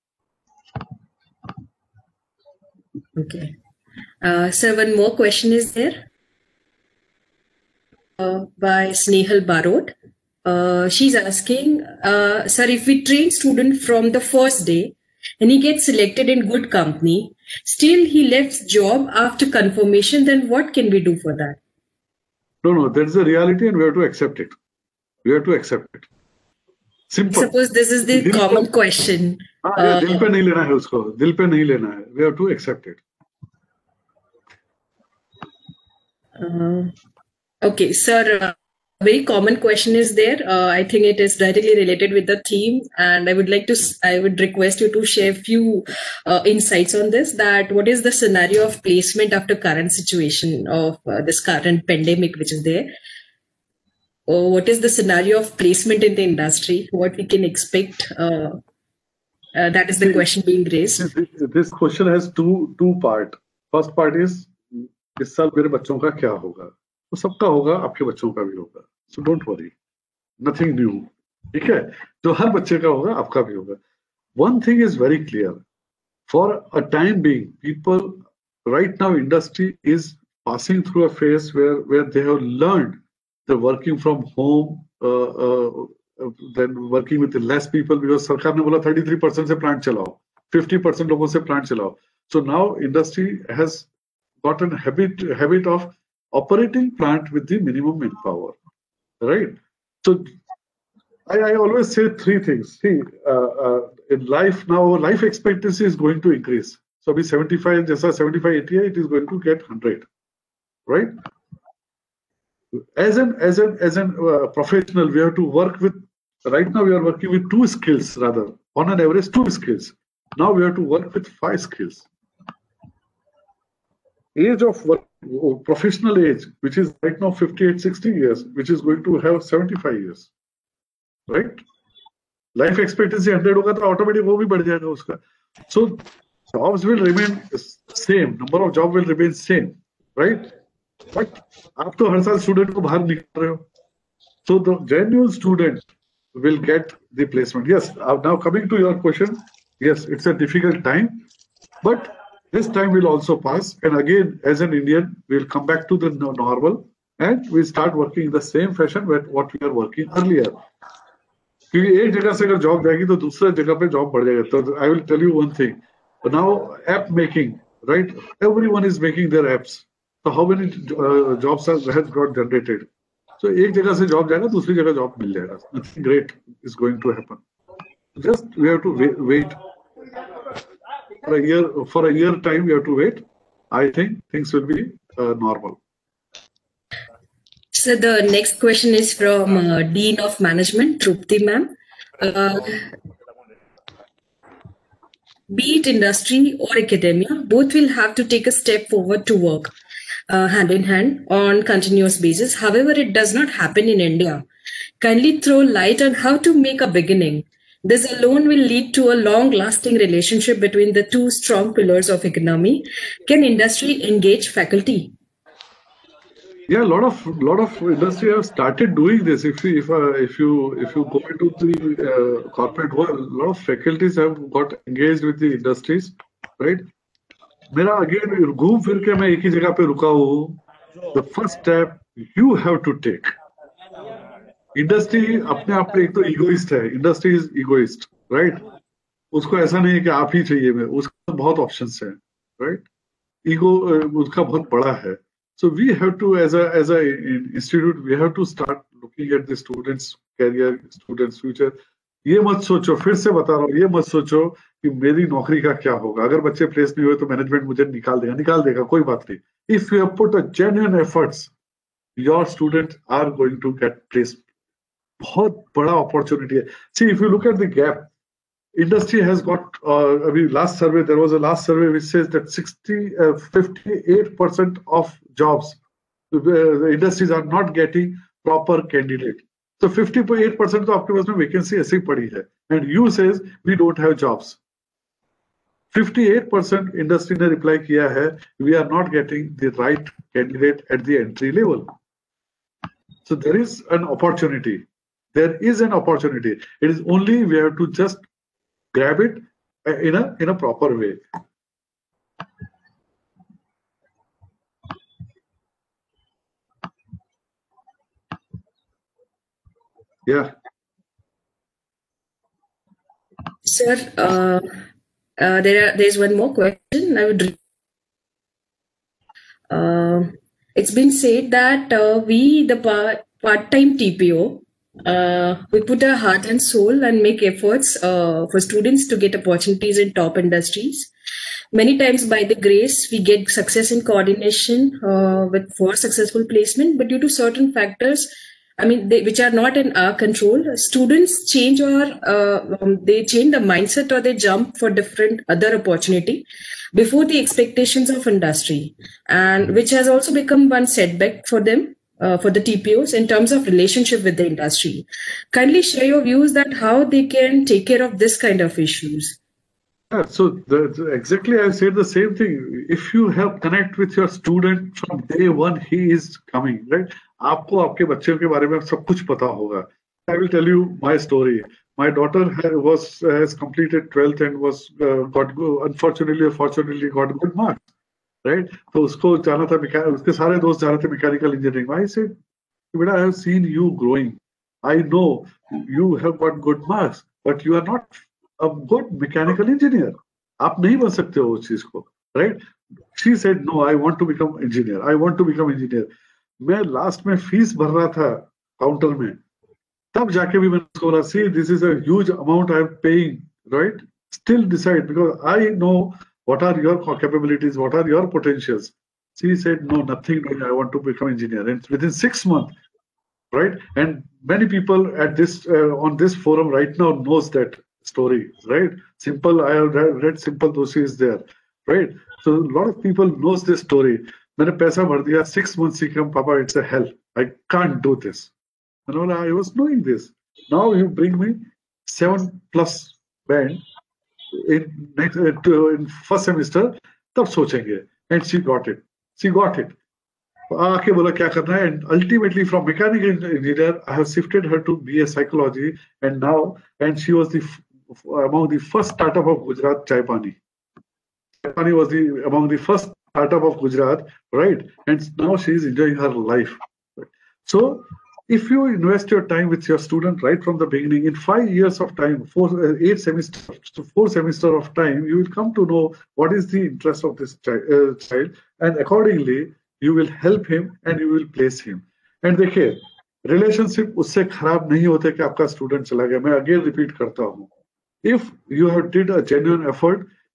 Okay. Sir, one more question is there by Snehal Barot. She's asking, sir, if we train student from the first day and he gets selected in good company, still he left job after confirmation, then what can we do for that? No, that is the reality and we have to accept it. We have to accept it. Simple. Suppose this is the common question. दिल पे नहीं लेना है उसको, दिल पे नहीं लेना है. We have to accept it. Okay, sir, a very common question is there. I think it is directly related with the theme, and I would request you to share a few insights on this. That what is the scenario of placement after current situation of this current pandemic which is there? Or what is the scenario of placement in the industry? What we can expect? That is the question being raised. This question has two part. First part is इस साल मेरे बच्चों का क्या होगा? तो सबका होगा, आपके बच्चों का भी होगा. So don't worry, nothing new. ठीक है, जो हर बच्चे का होगा आपका भी होगा. One thing is very clear, for a time being, people right now industry is passing through a phase where they have learned the working from home, then working with less people, because सरकार ने बोला 33% से plant चलाओ, 50% लोगों से plant चलाओ. So now industry has gotten habit of operating plant with the minimum manpower, right? So I always say three things. See, in life now, life expectancy is going to increase. So be 75, जैसा 75, 80, it is going to get 100, right? As an professional, we have to work with. Right now, we are working with 2 skills rather. On an average, 2 skills. Now we have to work with 5 skills. Age of work, professional age, which is right now 58, 60 years, which is going to have 75 years, right? Life expectancy 100 होगा तो automatic वो भी बढ़ जाएगा उसका. So jobs will remain same, number of jobs will remain same, right? But आप तो हर साल student को बाहर निकाल रहे हो. So the genuine student will get the placement. Yes, now coming to your question, yes, it's a difficult time, but this time will also pass, and again, as an Indian, we'll come back to the normal, and we start working in the same fashion with what we are working earlier. क्योंकि एक जगह से अगर job जाएगी तो दूसरे जगह पे जॉब बढ़ जाएगा. तो I will tell you one thing. Now, app making, right? Everyone is making their apps. So how many jobs has got generated? So एक जगह से जॉब जाएगा, दूसरी जगह जॉब मिल जाएगा. Nothing great is going to happen. Just we have to wait. for a year time you have to wait. I think things will be normal. So the next question is from Dean of Management, Trupti ma'am. Be it industry or academia, both will have to take a step forward to work hand in hand on continuous basis. However, it does not happen in India. Kindly throw light on how to make a beginning. This alone will lead to a long-lasting relationship between the two strong pillars of economy. Can industry engage faculty? Yeah, a lot of industry have started doing this. If you go into the corporate world, a lot of faculties have got engaged with the industries, right? मेरा again घूम फिर के मैं एक ही जगह पे रुका हूँ. The first step you have to take. Industry अपने आप में एक तो इगोइस्ट है. Industry is egoist, right? उसको ऐसा नहीं है कि आप ही चाहिए, मैं उसका बहुत ऑप्शंस हैं, राइट? ईगो उसका बहुत बड़ा है. So we have to, as a institute, we have to start looking at the students' career, students' future. ये मत सोचो, फिर से बता रहा हूँ, ये मत सोचो कि मेरी नौकरी का क्या होगा. अगर बच्चे प्लेस नहीं हुए तो मैनेजमेंट मुझे निकाल देगा, कोई बात नहीं. If you have put a genuine efforts, your students are going to get placed. बहुत बड़ा opportunity है. See, if you look at the gap, industry has got, last survey, there was a last survey which says that 58% of jobs, the industries are not getting proper candidate. So 58% तो आपके पास में vacancy ऐसे ही पड़ी है. And you says we don't have jobs. 58% industry ने reply किया है, we are not getting the right candidate at the entry level. So there is an opportunity. There is an opportunity. It is only we have to just grab it in a proper way. Yeah. Sir, there's one more question. I would. It's been said that we, the part-time TPO, we put our heart and soul and make efforts for students to get opportunities in top industries. Many times, by the grace, we get success in coordination for successful placement, but due to certain factors, which are not in our control, students change they change the mindset or they jump for different other opportunity before the expectations of industry, and which has also become one setback for them. For the TPOs in terms of relationship with the industry. Kindly share your views that how they can take care of this kind of issues. Yeah, so exactly I said the same thing. If you have connect with your student from day one, he is coming, right? आपको आपके बच्चों के बारे में सब कुछ पता होगा. I will tell you my story. My daughter has completed 12th and unfortunately or fortunately got good marks. Right? तो उसको जाना था, उसके सारे दोस्त जा रहे थे mechanical engineering. I said, "Beta, I have seen you growing. I know you have got good marks, but you are not a good mechanical engineer. आप नहीं बन सकते हो उस चीज को, right?" She said, "No, I want to become engineer. I want to become engineer." मैं last में फीस भर रहा था काउंटर में, तब जाके भी मैंने उसको बोला, "See, this is a huge amount I am paying, right? Still decide because I know what are your capabilities, what are your potentials." She said, "No, nothing doing. I want to become engineer." And within 6 months, right? And many people at this on this forum right now knows that story, right? Simple, I have read Simple Doshi is there, right? So a lot of people knows this story. मैंने पैसा भर दिया, 6 months he come, "Papa, it's a hell. I can't do this." And I was doing this. Now you bring me 7+ band in first semester, तब सोचेंगे. And she got it. आके बोला क्या करना है, and ultimately from mechanical engineer I have shifted her to BA psychology, and she was among the first startup of Gujarat, Chaipani. Chaipani was among the first startup of Gujarat, right? And now she is enjoying her life. So if you invest your time with your student right from the beginning, in 5 years of time, 4 semesters of time, you will come to know what is the interest of this child, and accordingly, you will help him and you will place him. And देखिए, relationship उससे खराब नहीं होते कि आपका student चला गया. मैं again repeat करता हूँ. If you have did a genuine effort,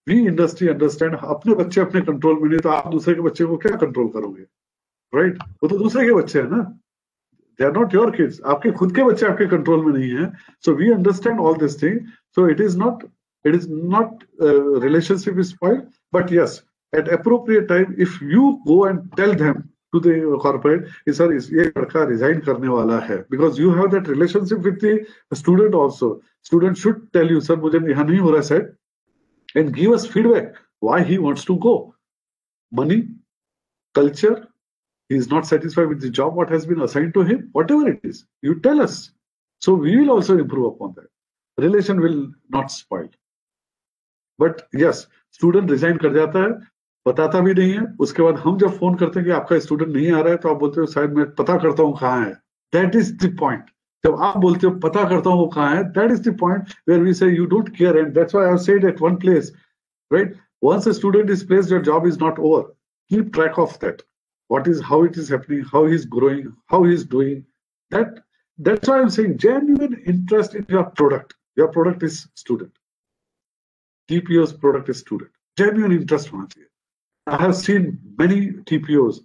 we industry understand अपने बच्चे अपने कंट्रोल में नहीं तो आप दूसरे के बच्चे को क्या कंट्रोल करोगे, राइट? वो तो दूसरे के बच्चे हैं ना, they are not your kids, आपके खुद के बच्चे आपके कंट्रोल में नहीं है. So we understand all this thing. So it is not relationship is spoiled, but yes, at appropriate time if you go and tell them to the corporate, sir ये लड़का resign करने वाला है, because you have that relationship with the student also. Student should tell you, sir मुझे यहाँ नहीं हो रहा है set, and give us feedback why he wants to go. Money, culture, he is not satisfied with the job what has been assigned to him, whatever it is, you tell us. So we will also improve upon that. Relation will not spoil. But yes, student resign कर जाता है, बताता भी नहीं है. उसके बाद हम जब फोन करते हैं कि आपका स्टूडेंट नहीं आ रहा है, तो आप बोलते हो शायद मैं पता करता हूँ कहाँ है. That is the point. जब आप बोलते हो पता करता हूँ वो कहाँ है, that is the point where we say you don't care. And that's why I have said at one place, right? Once a student is placed, your job is not over. Keep track of that. How it is happening, how he is growing, how he is doing. That's why I'm saying genuine interest in your product. Your product is student. TPO's product is student. Genuine interest होना चाहिए. I have seen many TPOs.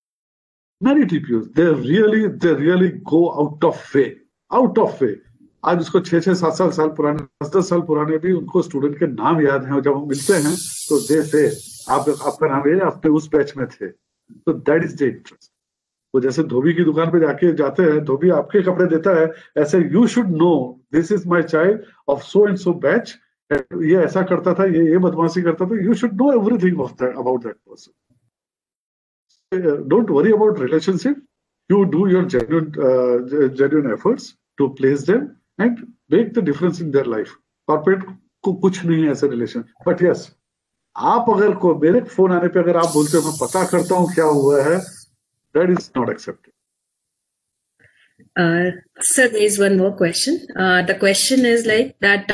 They really go out of way. आज उसको 6-7 साल पुराने, 10 साल पुराने भी उनको स्टूडेंट के नाम याद हैं, और जब हम मिलते हैं तो दे से आपका नाम ये, आपने उस बैच में थे. तो दैट इज द इंटरेस्ट. वो जैसे धोबी की दुकान पे जाते हैं, धोबी आपके कपड़े देता है, ऐसे you should know this is my child of so and so batch, ये ऐसा करता था, ये बदमाशी करता था. You should know everything of that about that person. Don't worry about relationship. You do your genuine efforts to place them and make the difference in their life. Corporate को कुछ नहीं है ऐसे रिलेशन. But yes, आप अगर को मेरे phone आने पे अगर आप बोलते हो मैं पता करता हूँ क्या हुआ है, that is not accepted. Sir, there is one more question. The question is like that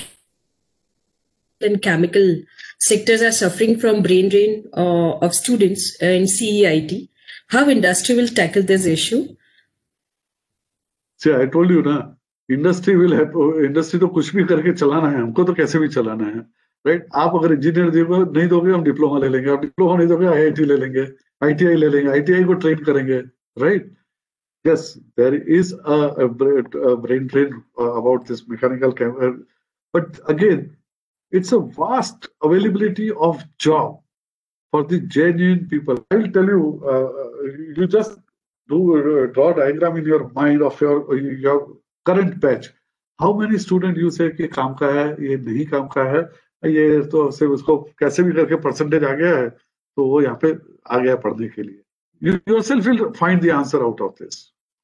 and chemical sectors are suffering from brain drain of students in CEIT. How industry will tackle this issue? See, I told you ना, industry will have, industry तो कुछ भी करके चलाना है, हमको तो कैसे भी चलाना है, right? आप अगर इंजीनियर नहीं दोगे, हम डिप्लोमा ले लेंगे. आप डिप्लोमा नहीं दोगे, IIT ले लेंगे, ITI ले लेंगे, ITI को ट्रेन करेंगे, right? Yes, there is a brain drain about this mechanical but again, it's a vast availability of job for the genuine people. I will tell you, you just draw a diagram in your mind of your current batch. How many students you say कि काम का है, ये नहीं काम का है, ये तो सिर्फ उसको कैसे भी करके परसेंटेज आ गया है, तो वो यहाँ पे आ गया पढ़ने के लिए. You yourself will find the answer out of this.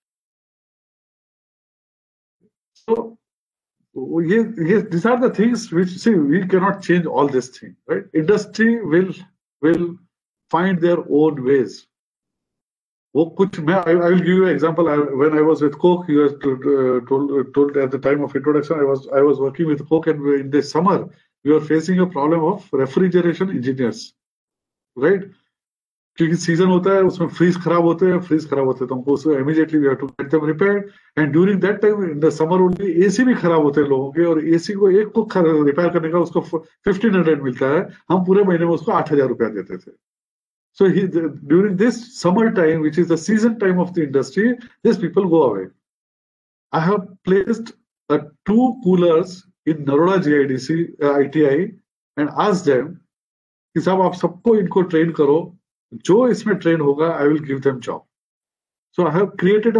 So these are the things which, see, we cannot change all this thing, right? Industry will find their own ways. I will give you an example. When I was with Coke, you were told at the time of introduction, I was working with Coke, and in the summer we were facing a problem of refrigeration engineers, right? क्योंकि season होता है, उसमें freeze खराब होते हैं, तो हमको उसको immediately we have to get them repaired. And during that time in the summer only AC भी खराब होते हैं लोगों के, और एसी को एक को रिपेयर करने का उसको 1500 मिलता है, हम पूरे महीने में उसको 8000 रुपया देते थे. So during this summer time which is the season time of the industry, this people go away. I have placed 2 coolers in Naroda GIDC ITI and asked them कि साहब आप सबको इनको ट्रेन करो, जो इसमें ट्रेन होगा I will give them job. So I have created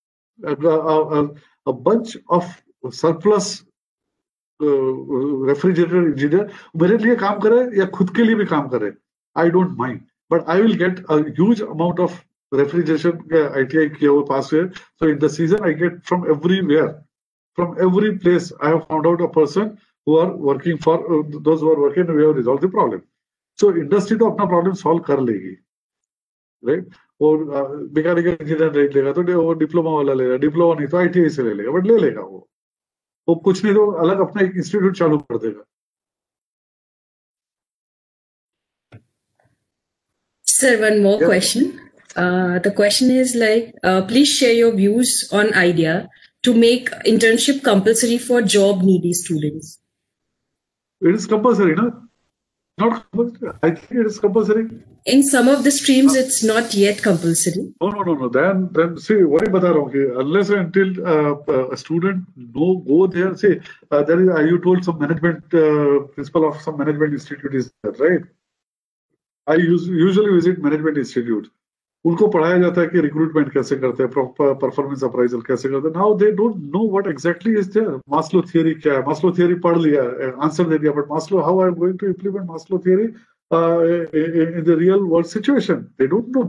a bunch of surplus refrigerator engineer. मेरे लिए काम करे या खुद के लिए भी काम करे, I don't mind, but I will get a huge amount of refrigeration ITI किया हुआ पास हुए. So in the season I get from everywhere, from every place. I have found out a person who are working for those who are working, and we have resolved the problem. So industry तो अपना problem solve कर लेगी, right? और mechanical engineer नहीं लेगा तो वो diploma वाला लेगा, डिप्लोमा नहीं तो ITI से ले लेगा, बट ले लेगा. वो कुछ नहीं तो अलग अपना एक इंस्टीट्यूट चालू कर देगा. Sir, one more question. The question is like, please share your views on idea to make internship compulsory for job needy students. It is compulsory, na? Not compulsory. I think it is compulsory. In some of the streams, it's not yet compulsory. No. Then see, what I bata raha hu ki unless and until a student go there, say there is you told some management principal of some management institute is there, right? I usually visit management institute. उनको पढ़ाया जाता है कि recruitment कैसे करते हैं, performance appraisal कैसे करते हैं. Now they don't know what exactly is there. Maslow theory क्या है? मास्लो थियरी पढ़ लिया, आंसर दे दिया, but Maslow how I am going to implement Maslow theory in the real world situation? They don't know.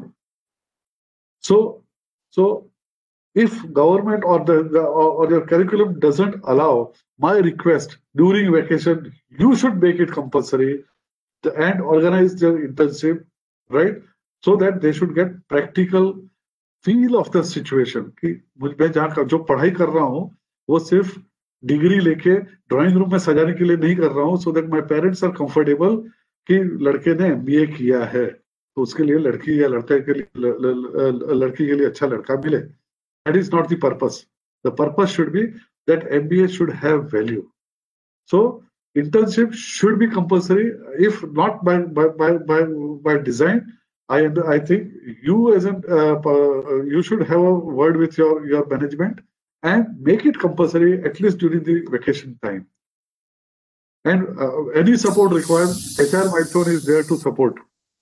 So if government or your curriculum doesn't allow, my request, during vacation you should make it compulsory and organize their internship, right? So that they should get practical feel of the situation. कि मैं जहाँ जो पढ़ाई कर रहा हूँ वो सिर्फ डिग्री लेके ड्राइंग रूम में सजाने के लिए नहीं कर रहा हूँ. So that my parents are comfortable कि लड़के ने MBA किया है तो उसके लिए लड़की या लड़के के लिए लड़की के लिए अच्छा लड़का मिले. That is not the purpose. The purpose should be that MBA should have value. So internship should be compulsory, if not by design. I think you as you should have a word with your management and make it compulsory at least during the vacation time. And any support required, HR Milestone is there to support.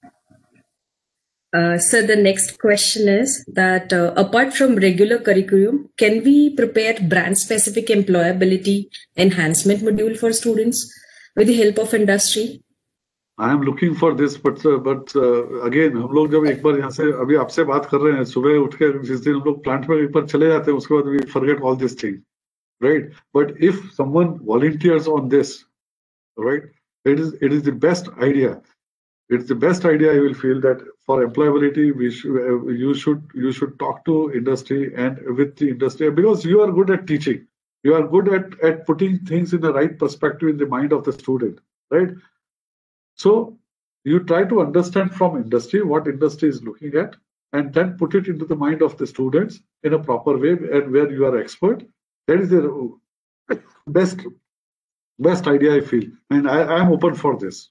So the next question is that apart from regular curriculum, can we prepare brand-specific employability enhancement module for students with the help of industry? I am looking for this, but again, हम लोग जब एक बार यहाँ से अभी आपसे बात कर रहे हैं, सुबह उठ के जिस दिन हम लोग प्लांट में एक बार चले जाते हैं, उसके बाद we forget all this thing, right? But if someone volunteers on this, right, it is the best idea. It's the best idea. I will feel that for employability, you should talk to industry and with the industry, because you are good at teaching. You are good at putting things in the right perspective in the mind of the student, right? So you try to understand from industry what industry is looking at, and then put it into the mind of the students in a proper way, and where you are expert. That is the best idea, I feel, and I am open for this.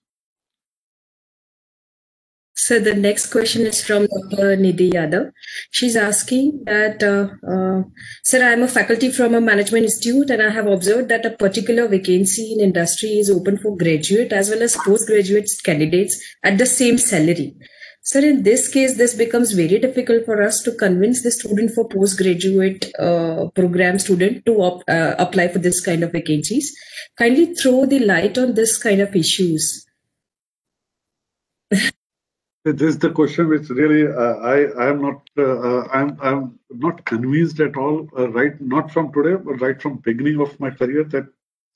So the next question is from Dr. Nidhi Yadav. She's asking that, sir, I'm a faculty from a management institute, and I have observed that a particular vacancy in industry is open for graduate as well as postgraduate candidates at the same salary. Sir, in this case, this becomes very difficult for us to convince the student for postgraduate program student to apply for this kind of vacancies. Kindly throw the light on this kind of issues. This is the question which really I'm not convinced at all. Right, not from today, but right from beginning of my career, that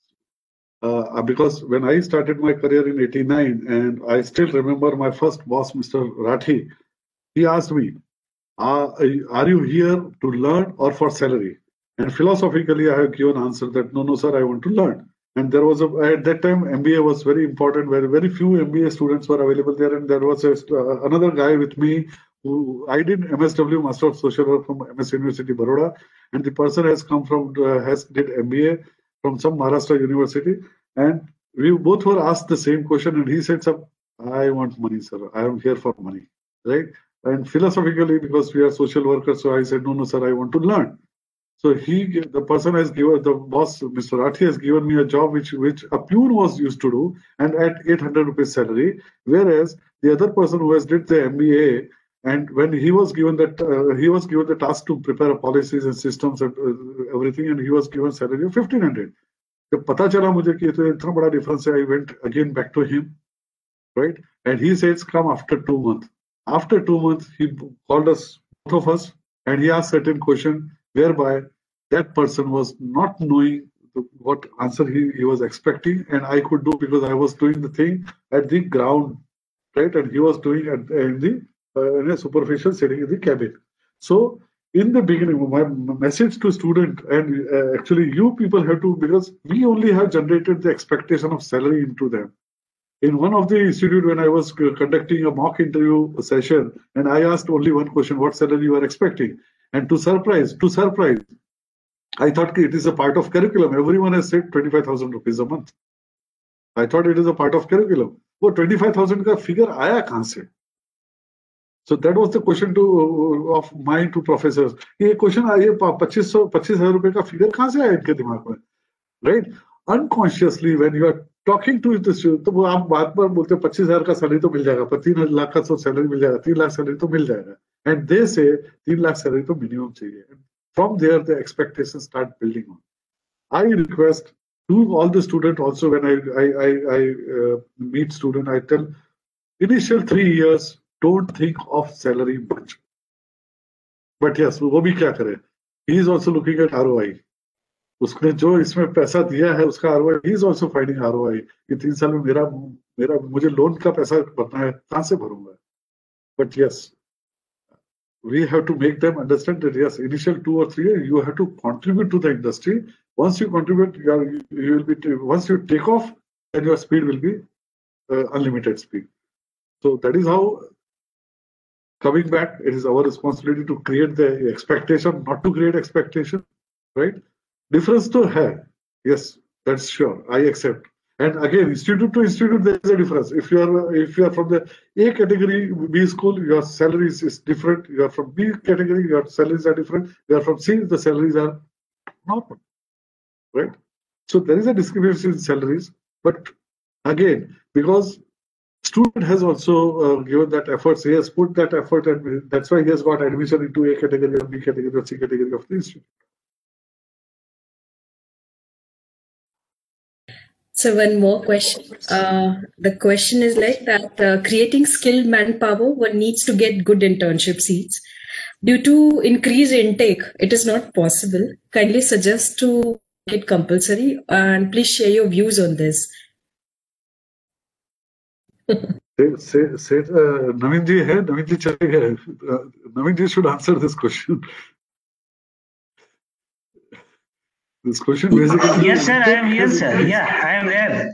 because when I started my career in '89, and I still remember my first boss, Mr. Rathi, he asked me, "Are you here to learn or for salary?" And philosophically, I have given answer that no, sir, I want to learn. And there was at that time MBA was very important. Very few MBA students were available there, and there was another guy with me who I did MSW, Master of Social Work, from MS University Baroda, and the person has come from did MBA from some Maharashtra university, and we both were asked the same question, and he said, "Sir, I want money, sir. I am here for money," right? And philosophically, because we are social workers, so I said, no, sir, I want to learn. So the person has given, the boss, Mr. Rathi, has given me a job which a peon was used to do, and at 800 rupees salary, whereas the other person who has did the MBA, and when he was given the task to prepare policies and systems and everything, and he was given salary of 1500. जब पता चला मुझे कि तो इतना बड़ा difference है, I went again back to him, right? And he says, come after 2 months. After 2 months, he called us, both of us, and he asked certain question whereby that person was not knowing what answer he was expecting, and I could do because I was doing the thing at the ground, right? And he was doing in a superficial setting in the cabin. So in the beginning, my message to student, and actually you people have to, because we only have generated the expectation of salary into them. In one of the institute, when I was conducting a mock interview session, and I asked only one question, what salary you are expecting? And to surprise, I thought it is a part of curriculum. Everyone has said 25,000 rupees a month. I thought it is a part of curriculum. वो 25,000 का figure आया कहाँ से? So that was the question of mine to professors. ये question ये 25,000 रुपए का figure कहाँ से आया इनके दिमाग में, right? Unconsciously when you are talking to the student, तो वो आप बात पर बोलते 25,000 का सैलरी तो मिल जाएगा, पर 3 लाख का सैलरी मिल जाएगा, 3 लाख सैलरी तो मिल जाएगा, and they say 3 lakh salary तो minimum चाहिए. From there the expectations start building on. I request to all the students also when I meet student, I tell initial 3 years don't think of salary much. But yes, वो भी क्या करे? He is also looking at ROI. उसने जो इसमें पैसा दिया है उसका ROI, he is also finding ROI. कि 3 साल में मेरा मुझे लोन का पैसा भरना है, कहाँ से भरूंगा? But yes, we have to make them understand that yes, initial 2 or 3 years you have to contribute to the industry. Once you contribute, you will be once you take off, then your speed will be unlimited speed. So that is how. Coming back, it is our responsibility to create the expectation, not to create expectation, right? Difference to have, yes, that's sure. I accept. And again, institute to institute, there is a difference. If you are from the A category, B school, your salaries is different. You are from B category, your salaries are different. You are from C, the salaries are normal, right? So there is a discrimination in salaries. But again, because student has also given that effort, he has put that effort, and that's why he has got admission into A category or B category or C category of the institute. So one more question. The question is like that, creating skilled manpower, one needs to get good internship seats. Due to increased intake, it is not possible. Kindly suggest to make it compulsory, and please share your views on this. Say Naveen ji hai, Naveen ji chale gaye. Naveen ji should answer this question. This question basically. Yes, sir, I am here, sir. Yeah, I am there.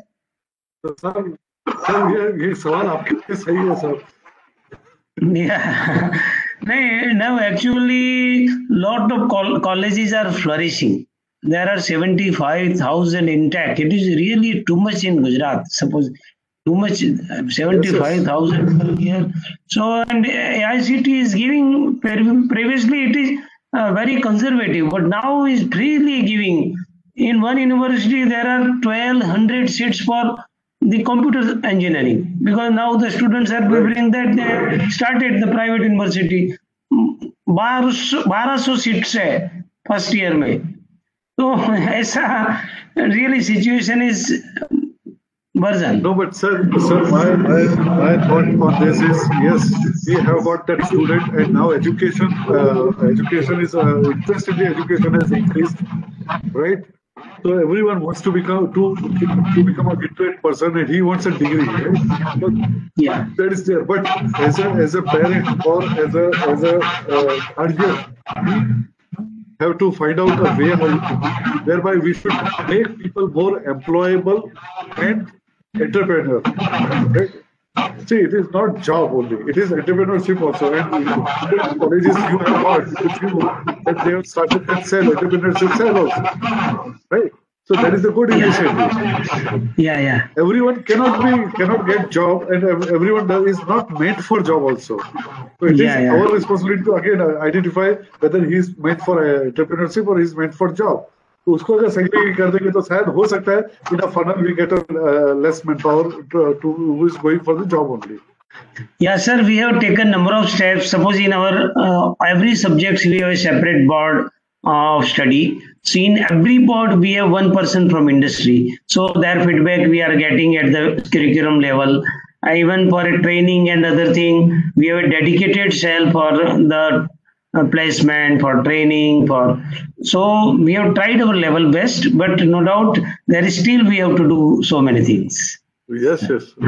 Sir, ये सवाल आपके लिए सही है, sir. Yeah. Now actually, lot of colleges are flourishing. There are 75,000 intact. It is really too much in Gujarat. Suppose too much, 75,000 per year. So, and AICT is giving, previously it is very conservative, but now is freely giving. In one university, there are 1,200 seats for the computer engineering, because now the students are preferring that. They started the private university. 1200 seats है first year में. So ऐसा really situation is version. No, but sir, my thought on this is, yes, we have got that student, and now education is interest in the education has increased, right? So everyone wants to become a literate person, and he wants a degree, right? But yeah, that is there. But as a parent or as a guardian, we have to find out a way whereby we should make people more employable and entrepreneur, right? See, it is not job only; it is entrepreneurship also. And colleges you have got with you that they have started that entrepreneurship cell also, right? So that is a good initiative. Yeah. Everyone cannot get job, and everyone is not meant for job also. So it is our responsibility to again identify whether he is meant for entrepreneurship or he is meant for job. तो उसको अगर सही कर देंगे तो शायद हो सकता है in a funnel we get a less manpower to who is going for the job only. Yeah, sir, we have taken number of steps. Suppose in our every subject we have a separate board of study. So in every board we have one person from industry. So their feedback we are getting at the curriculum level. Even for a training and other thing, we have a dedicated cell for the placement, for training, so we have tried our level best, but no doubt there is still we have to do so many things. Yes.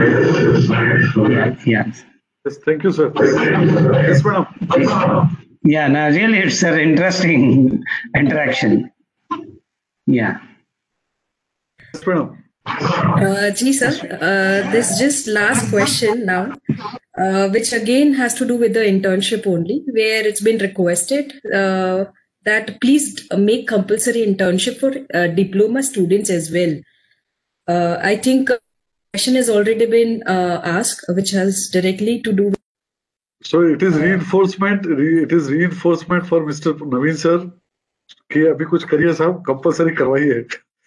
Yeah. Yes, thank you, sir. Yes, madam. Yeah, no, really it's an interesting interaction. Yeah. Yes, madam. Ji sir, this just last question now, which again has to do with the internship only, where it's been requested that please make compulsory internship for diploma students as well. I think question has already been asked, which has directly to do with. So it is reinforcement. It is reinforcement for Mr. Naveen sir कि अभी कुछ करिए साहब, compulsory करवाइए.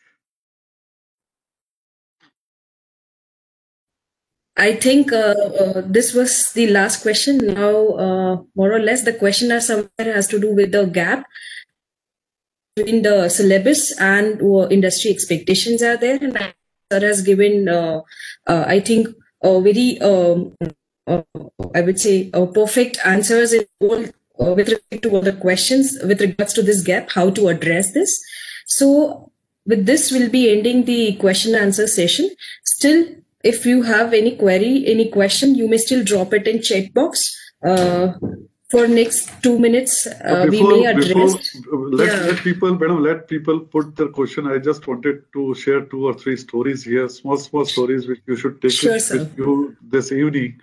I think this was the last question. Now, more or less, the questioner somewhere has to do with the gap between the syllabus and industry expectations are there. And sir has given, I think, a very, I would say, perfect answers in all, with respect to all the questions with regards to this gap, how to address this. So, with this, we'll be ending the question answer session. Still, if you have any query, any question, you may still drop it in chat box. For next 2 minutes, we may address. Let people put their question. I just wanted to share 2 or 3 stories here, small stories which you should take with you this evening.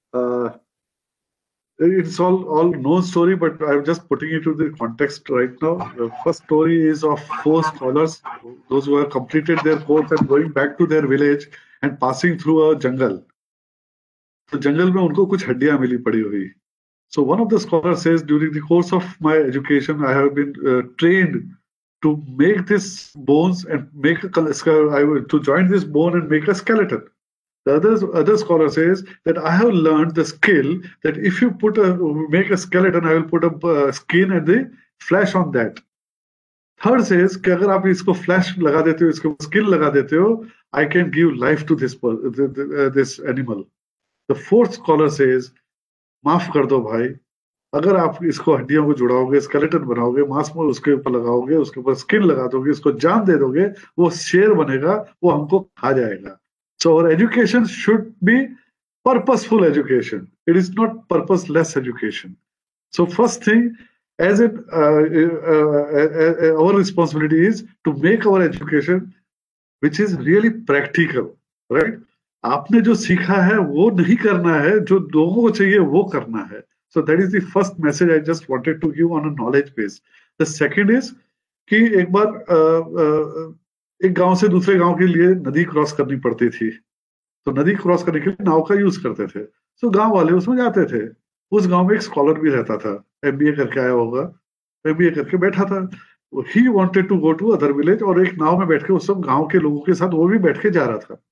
It's all known story, but I'm just putting it to the context right now. The first story is of 4 scholars, those who have completed their course and going back to their village and passing through a jungle. So jungle में उनको कुछ हड्डियां मिली पड़ी हुई. So one of the scholars says, during the course of my education, I have been trained to make this bones and make to join this bone and make a skeleton. The other scholar says that I have learned the skill that if you make a skeleton, I will put a skin and the flesh on that. Third says कि अगर आप इसको flesh लगा देते हो, इसको skin लगा देते हो, I can give life to this animal. The fourth scholar says, माफ कर दो भाई, अगर आप इसको हड्डियों को जुड़ाओगे, स्केलेटन बनाओगे, मांस में उसके ऊपर लगाओगे, उसके ऊपर स्किन लगा दोगे, इसको जान दे दोगे, वो शेर बनेगा, वो हमको खा जाएगा. So our education should be purposeful education. It is not purposeless education. So first thing, as our responsibility is to make our education which is really practical, right? आपने जो सीखा है वो नहीं करना है, जो लोगों को चाहिए वो करना है. So that is the first message I just wanted to give on a knowledge base. The second is कि एक बार एक गांव से दूसरे गांव के लिए नदी क्रॉस करनी पड़ती थी, तो नदी क्रॉस करने के लिए नाव का यूज करते थे. तो गांव वाले उसमें जाते थे. उस गांव में एक स्कॉलर भी रहता था, MBA करके आया होगा, MBA करके बैठा था. He wanted to go to other village और एक नाव में बैठ के उस सब गांव के लोगों के साथ वो भी बैठ के जा रहा था.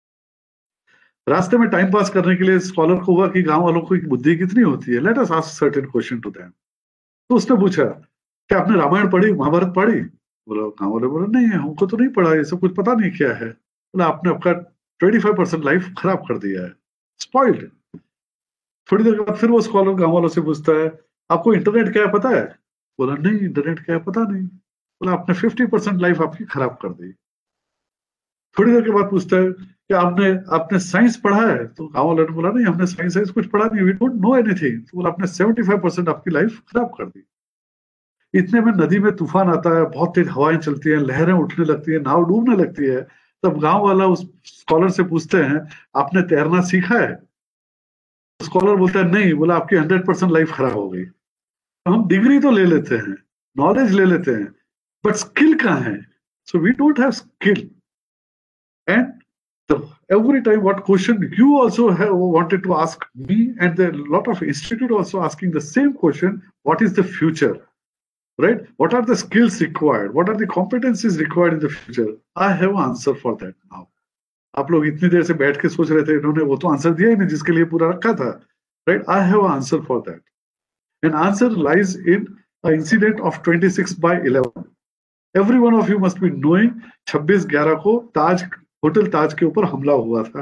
रास्ते में टाइम पास करने के लिए स्कॉलर को हुआ कि गांव वालों को बुद्धि कितनी होती है, let us ask certain question to them. तो उसने पूछा कि आपने रामायण पढ़ी, महाभारत पढ़ी? बोला, गांव वाले बोला नहीं हमको तो नहीं पढ़ा, ये सब कुछ पता नहीं क्या है. बोला आपने आपका 25% लाइफ खराब कर दिया है, स्पॉइल्ड. थोड़ी देर के बाद फिर वो स्कॉलर गांव वालों से पूछता है आपको इंटरनेट क्या है पता है? बोला नहीं इंटरनेट क्या है पता नहीं. बोला आपने 50% लाइफ आपकी खराब कर दी. थोड़ी देर के बाद पूछता है कि आपने साइंस पढ़ा है? तो गांव वालों ने बोला नहीं हमने साइंस कुछ पढ़ा नहीं, वी डोंट नो एनीथिंग. तो बोला आपने 75% आपकी लाइफ खराब कर दी. इतने में नदी में तूफान आता है, बहुत तेज हवाएं चलती हैं, लहरें उठने लगती है, नाव डूबने लगती है. तब गांव वाला उस स्कॉलर से पूछते हैं आपने तैरना सीखा है? स्कॉलर बोलता है नहीं. बोला आपकी 100% लाइफ खराब हो गई. हम डिग्री तो ले लेते हैं, नॉलेज ले लेते हैं, बट स्किल कहाँ है? So we don't have skill. And every time what question you also have wanted to ask me, and there are a lot of institute also asking the same question, what is the future, right? What are the skills required? What are the competencies required in the future? I have an answer for that now. आप लोग इतनी देर से बैठ के सोच रहे थे, इन्होंने वो तो आंसर दिया ही नहीं जिसके लिए पूरा रखा था, right? I have an answer for that. An answer lies in an incident of 26/11. Every one of you must be knowing 26/11 को होटल ताज के ऊपर हमला हुआ था.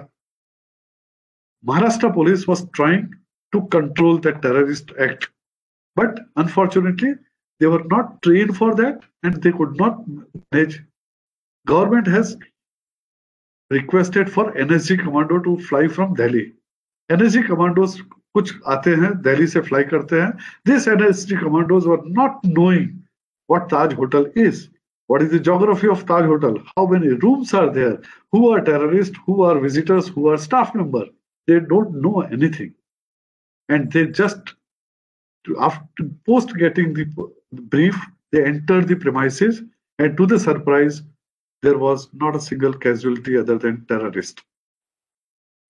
Maharashtra police was trying to control the terrorist act, but unfortunately they were not trained for that and they could not manage. Government has requested for NSG commando to fly from Delhi. NSG commandos कुछ आते हैं दिल्ली से fly करते हैं. These NSG commandos were not knowing what Taj Hotel is. What is the geography of Taj Hotel? How many rooms are there? Who are terrorists? Who are visitors? Who are staff members? They don't know anything. And they just, after post getting the brief, they entered the premises, and to the surprise, there was not a single casualty other than terrorist.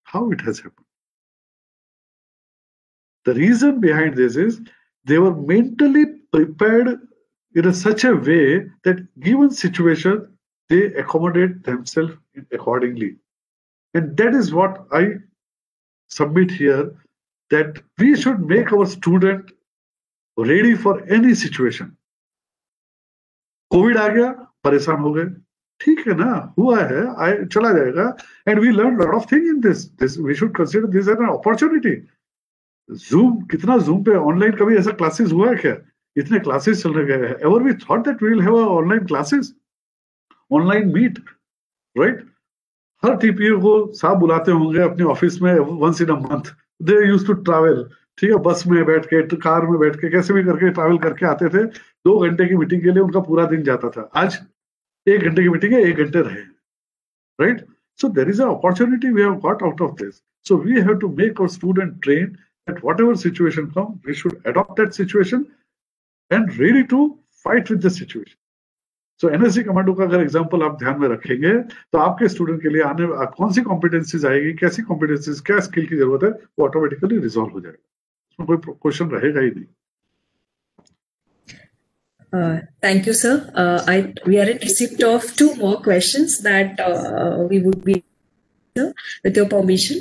How it has happened? The reason behind this is they were mentally prepared in such a way that given situation, they accommodate themselves accordingly. And that is what I submit here, that we should make our student ready for any situation. COVID आ गया, परेशान हो गए, ठीक है ना, हुआ है, चला जाएगा, and we learned a lot of things in this. We should consider this as an opportunity. Zoom, कितना Zoom पे ऑनलाइन कभी ऐसा क्लासेस हुआ है क्या? इतने क्लासेस चल रहे हैं. Ever we thought that we will have online classes, online meet, right? Her TPA को साहब बुलाते होंगे अपने ऑफिस में once in a month. They used to travel. ठीक है, बस में बैठ के, कार में बैठ के, कैसे भी करके ट्रैवल करके आते थे. 2 घंटे की मीटिंग के लिए उनका पूरा दिन जाता था. आज 1 घंटे की मीटिंग है, 1 घंटे रहे, right? So there is an opportunity we have got out of this. So we have to make our student trained that whatever situation comes, we should adopt that situation and ready to fight with the situation. So NSC commando का अगर example आप ध्यान में रखेंगे तो आपके student के लिए आने कौन सी कॉम्पिटेंसीज आएगी, कैसी कॉम्पिटेंसीज, क्या स्किल की जरूरत है, वो ऑटोमेटिकली रिजॉल्व हो जाएगा. उसमें कोई क्वेश्चन रहेगा ही नहीं. Thank you, sir. We are in receipt of 2 more questions that we would be, sir, with your permission.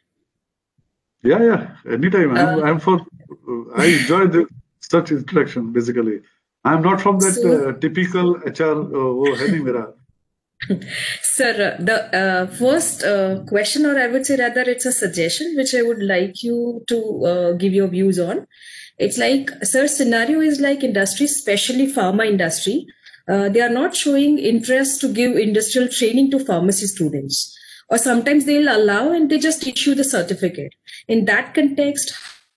Yeah. Anytime. I'm for. I enjoy such interaction. Basically, I'm not from that typical HR. वो है नहीं मेरा. Sir, the first question, or I would say rather, it's a suggestion which I would like you to give your views on. It's like, sir, scenario is like industry, especially pharma industry. They are not showing interest to give industrial training to pharmacy students. Or sometimes they'll allow and they just issue the certificate. In that context,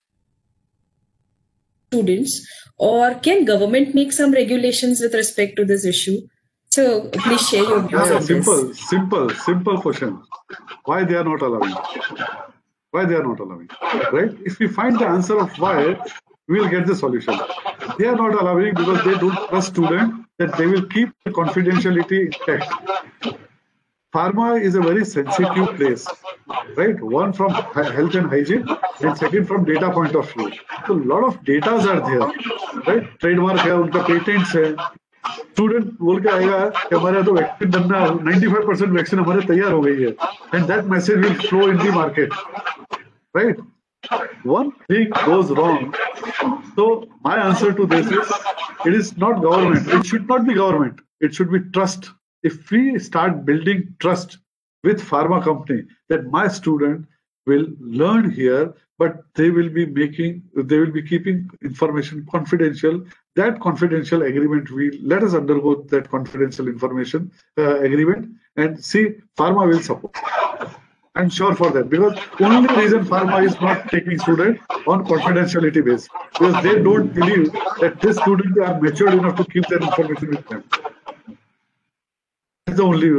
students, or can government make some regulations with respect to this issue? So please share your views on this. Simple question. Why they are not allowing? Why they are not allowing? Right? If we find the answer of why, we will get the solution. They are not allowing because they don't trust students that they will keep the confidentiality intact. Pharma is a very sensitive place, right? One from health and hygiene, and second from data point of view. So a lot of data are there, right? Trademark है, उनका patents है. Student बोल के आएगा कि हमारा तो vaccine बनना 95% वैक्सीन हमारे तैयार हो गई है, and that message will flow in the market, right? One thing goes wrong. So my answer to this is, it is not government. It should not be government. It should be trust. If we start building trust with pharma company that my student will learn here, but they will be keeping information confidential. That confidential agreement, let us undergo that confidential information agreement, and see pharma will support. I'm sure for that, because only reason pharma is not taking students on confidentiality base, because they don't believe that this students are matured enough to keep their information with them. That's the only.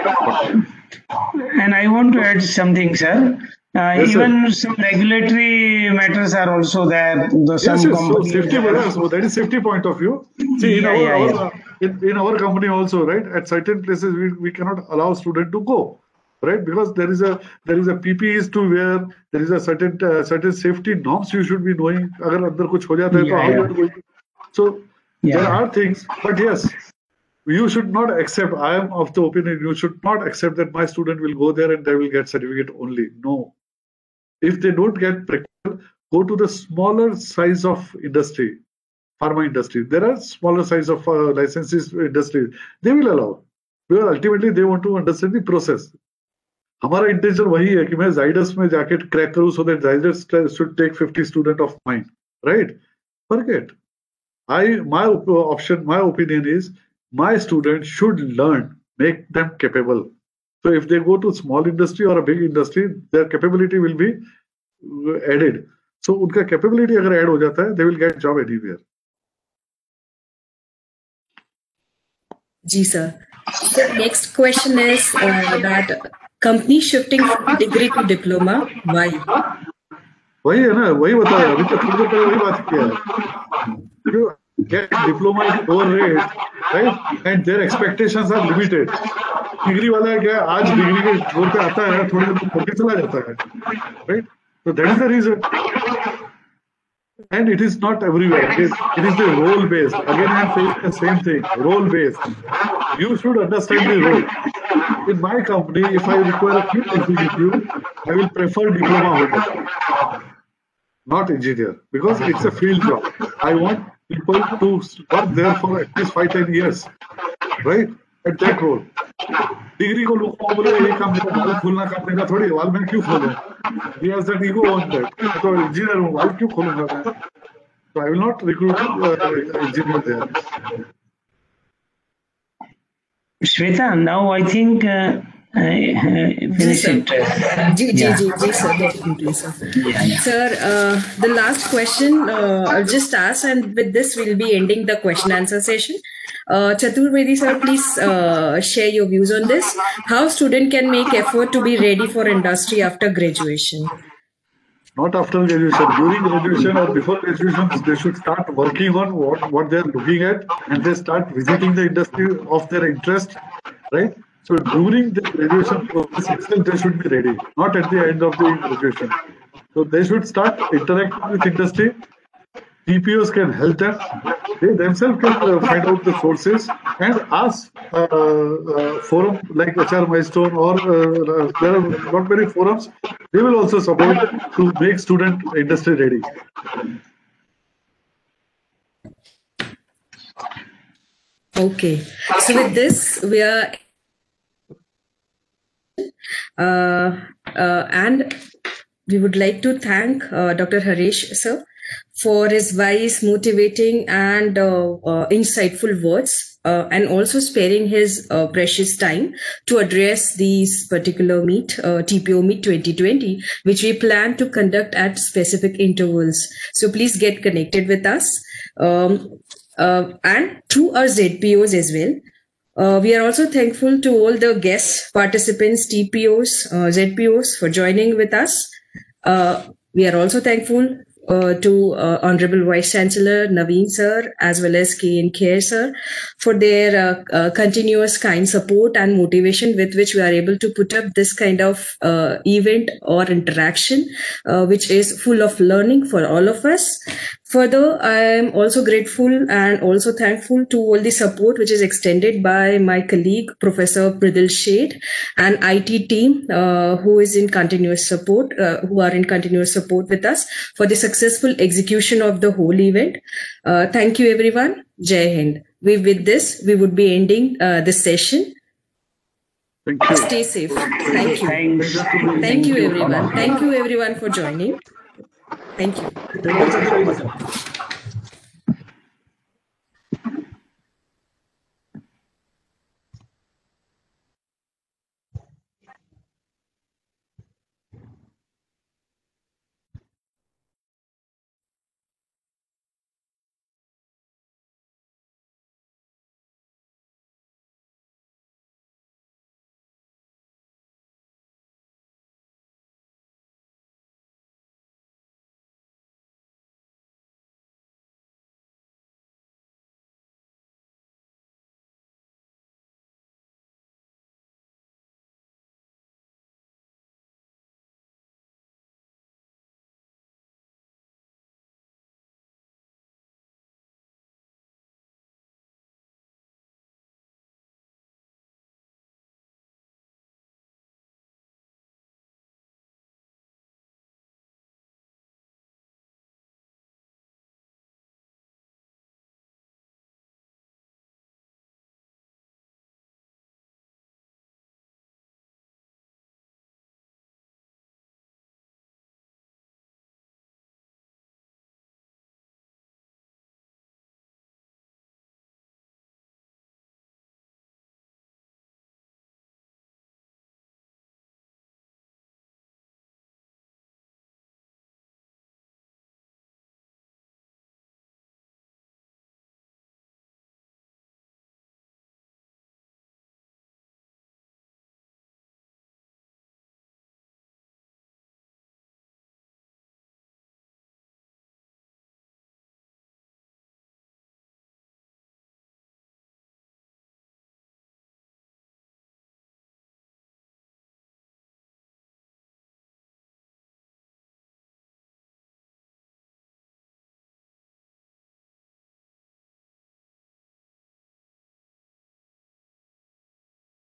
And I want to add something, sir. Yes, even sir. some regulatory matters are also there. Yes. So safety, so that is safety point of view. See, in our company also, right? At certain places, we cannot allow student to go, right? Because there is a PPEs to wear. There is a certain safety norms you should be knowing. अगर अंदर कुछ हो जाता है तो how you are going to. So there are things, but yes, you should not accept. I am of the opinion you should not accept that my student will go there and they will get certificate only. No. If they don't get practical, go to the smaller size of industry, pharma industry. There are smaller size of licenses industry. They will allow, because ultimately they want to understand the process. हमारा intention वही है कि मैं Zydus में जाके crack करूँ so that Zydus should take 50 student of mine, right? Forget. My opinion is, my students should learn, make them capable. So if they go to small industry or a big industry, their capability will be added. So उनका capability अगर add हो जाता है, they will get job anywhere. Ji, sir. The next question is that company shifting from degree to diploma, why? वही है ना, वही बताया, अभी तक थोड़ी देर पहले वही बात किया है. get diploma at lower rate, right? And their expectations are limited. Degree वाला क्या है, आज डिग्री के जोर पे आता है, थोड़ी देर करके चला जाता है, right? So that is the reason. And it is not everywhere. It is the role based. Again, I am saying the same thing. Role based. You should understand the role. In my company, if I require a field executive, I will prefer diploma holder, not engineer, because it's a field job. I want people to work there for at least 5-10 years, right? At that role. Degree को लोग बोले ये काम देगा, वाल खोलना काम देगा, थोड़ी वाल मैं क्यों खोलूं? He has that ego on that. तो इंजीनियर हूँ, वाल क्यों खोलूंगा मैं? So I will not recruit engineer there. Shweta, now I think finish it. Ji, sir, definitely, sir. Sir, the last question I'll just ask, and with this we'll be ending the question answer session. Chaturvedi sir, please share your views on this. How student can make effort to be ready for industry after graduation? Not after graduation, during graduation or before graduation, they should start working on what they are looking at, and they start visiting the industry of their interest, right? So during the graduation process itself, they should be ready, not at the end of the graduation. So they should start interacting with industry. TPOs can help them. They themselves can find out the sources and ask forum like HR Milestone, or there are not many forums. They will also support to make student industry ready. Okay. So with this, we are and we would like to thank Dr. Harish sir for his wise, motivating and insightful words, and also sparing his precious time to address these particular meet, TPO Meet 2020, which we plan to conduct at specific intervals. So please get connected with us and through our ZPOs as well. We are also thankful to all the guest participants, TPOs, ZPOs for joining with us. We are also thankful to Honorable Vice Chancellor Naveen sir, as well as KN Kher sir, for their continuous kind support and motivation with which we are able to put up this kind of event or interaction, which is full of learning for all of us. Further, I am also grateful and also thankful to all the support which is extended by my colleague, Professor Pridil Shade, and IT team who is in continuous support, who are in continuous support with us for the successful execution of the whole event. Thank you, everyone. Jai Hind. With this, we would be ending this session. Thank you. Stay safe. Thank you. Thank you, everyone. Thank you, everyone, for joining. Thank you.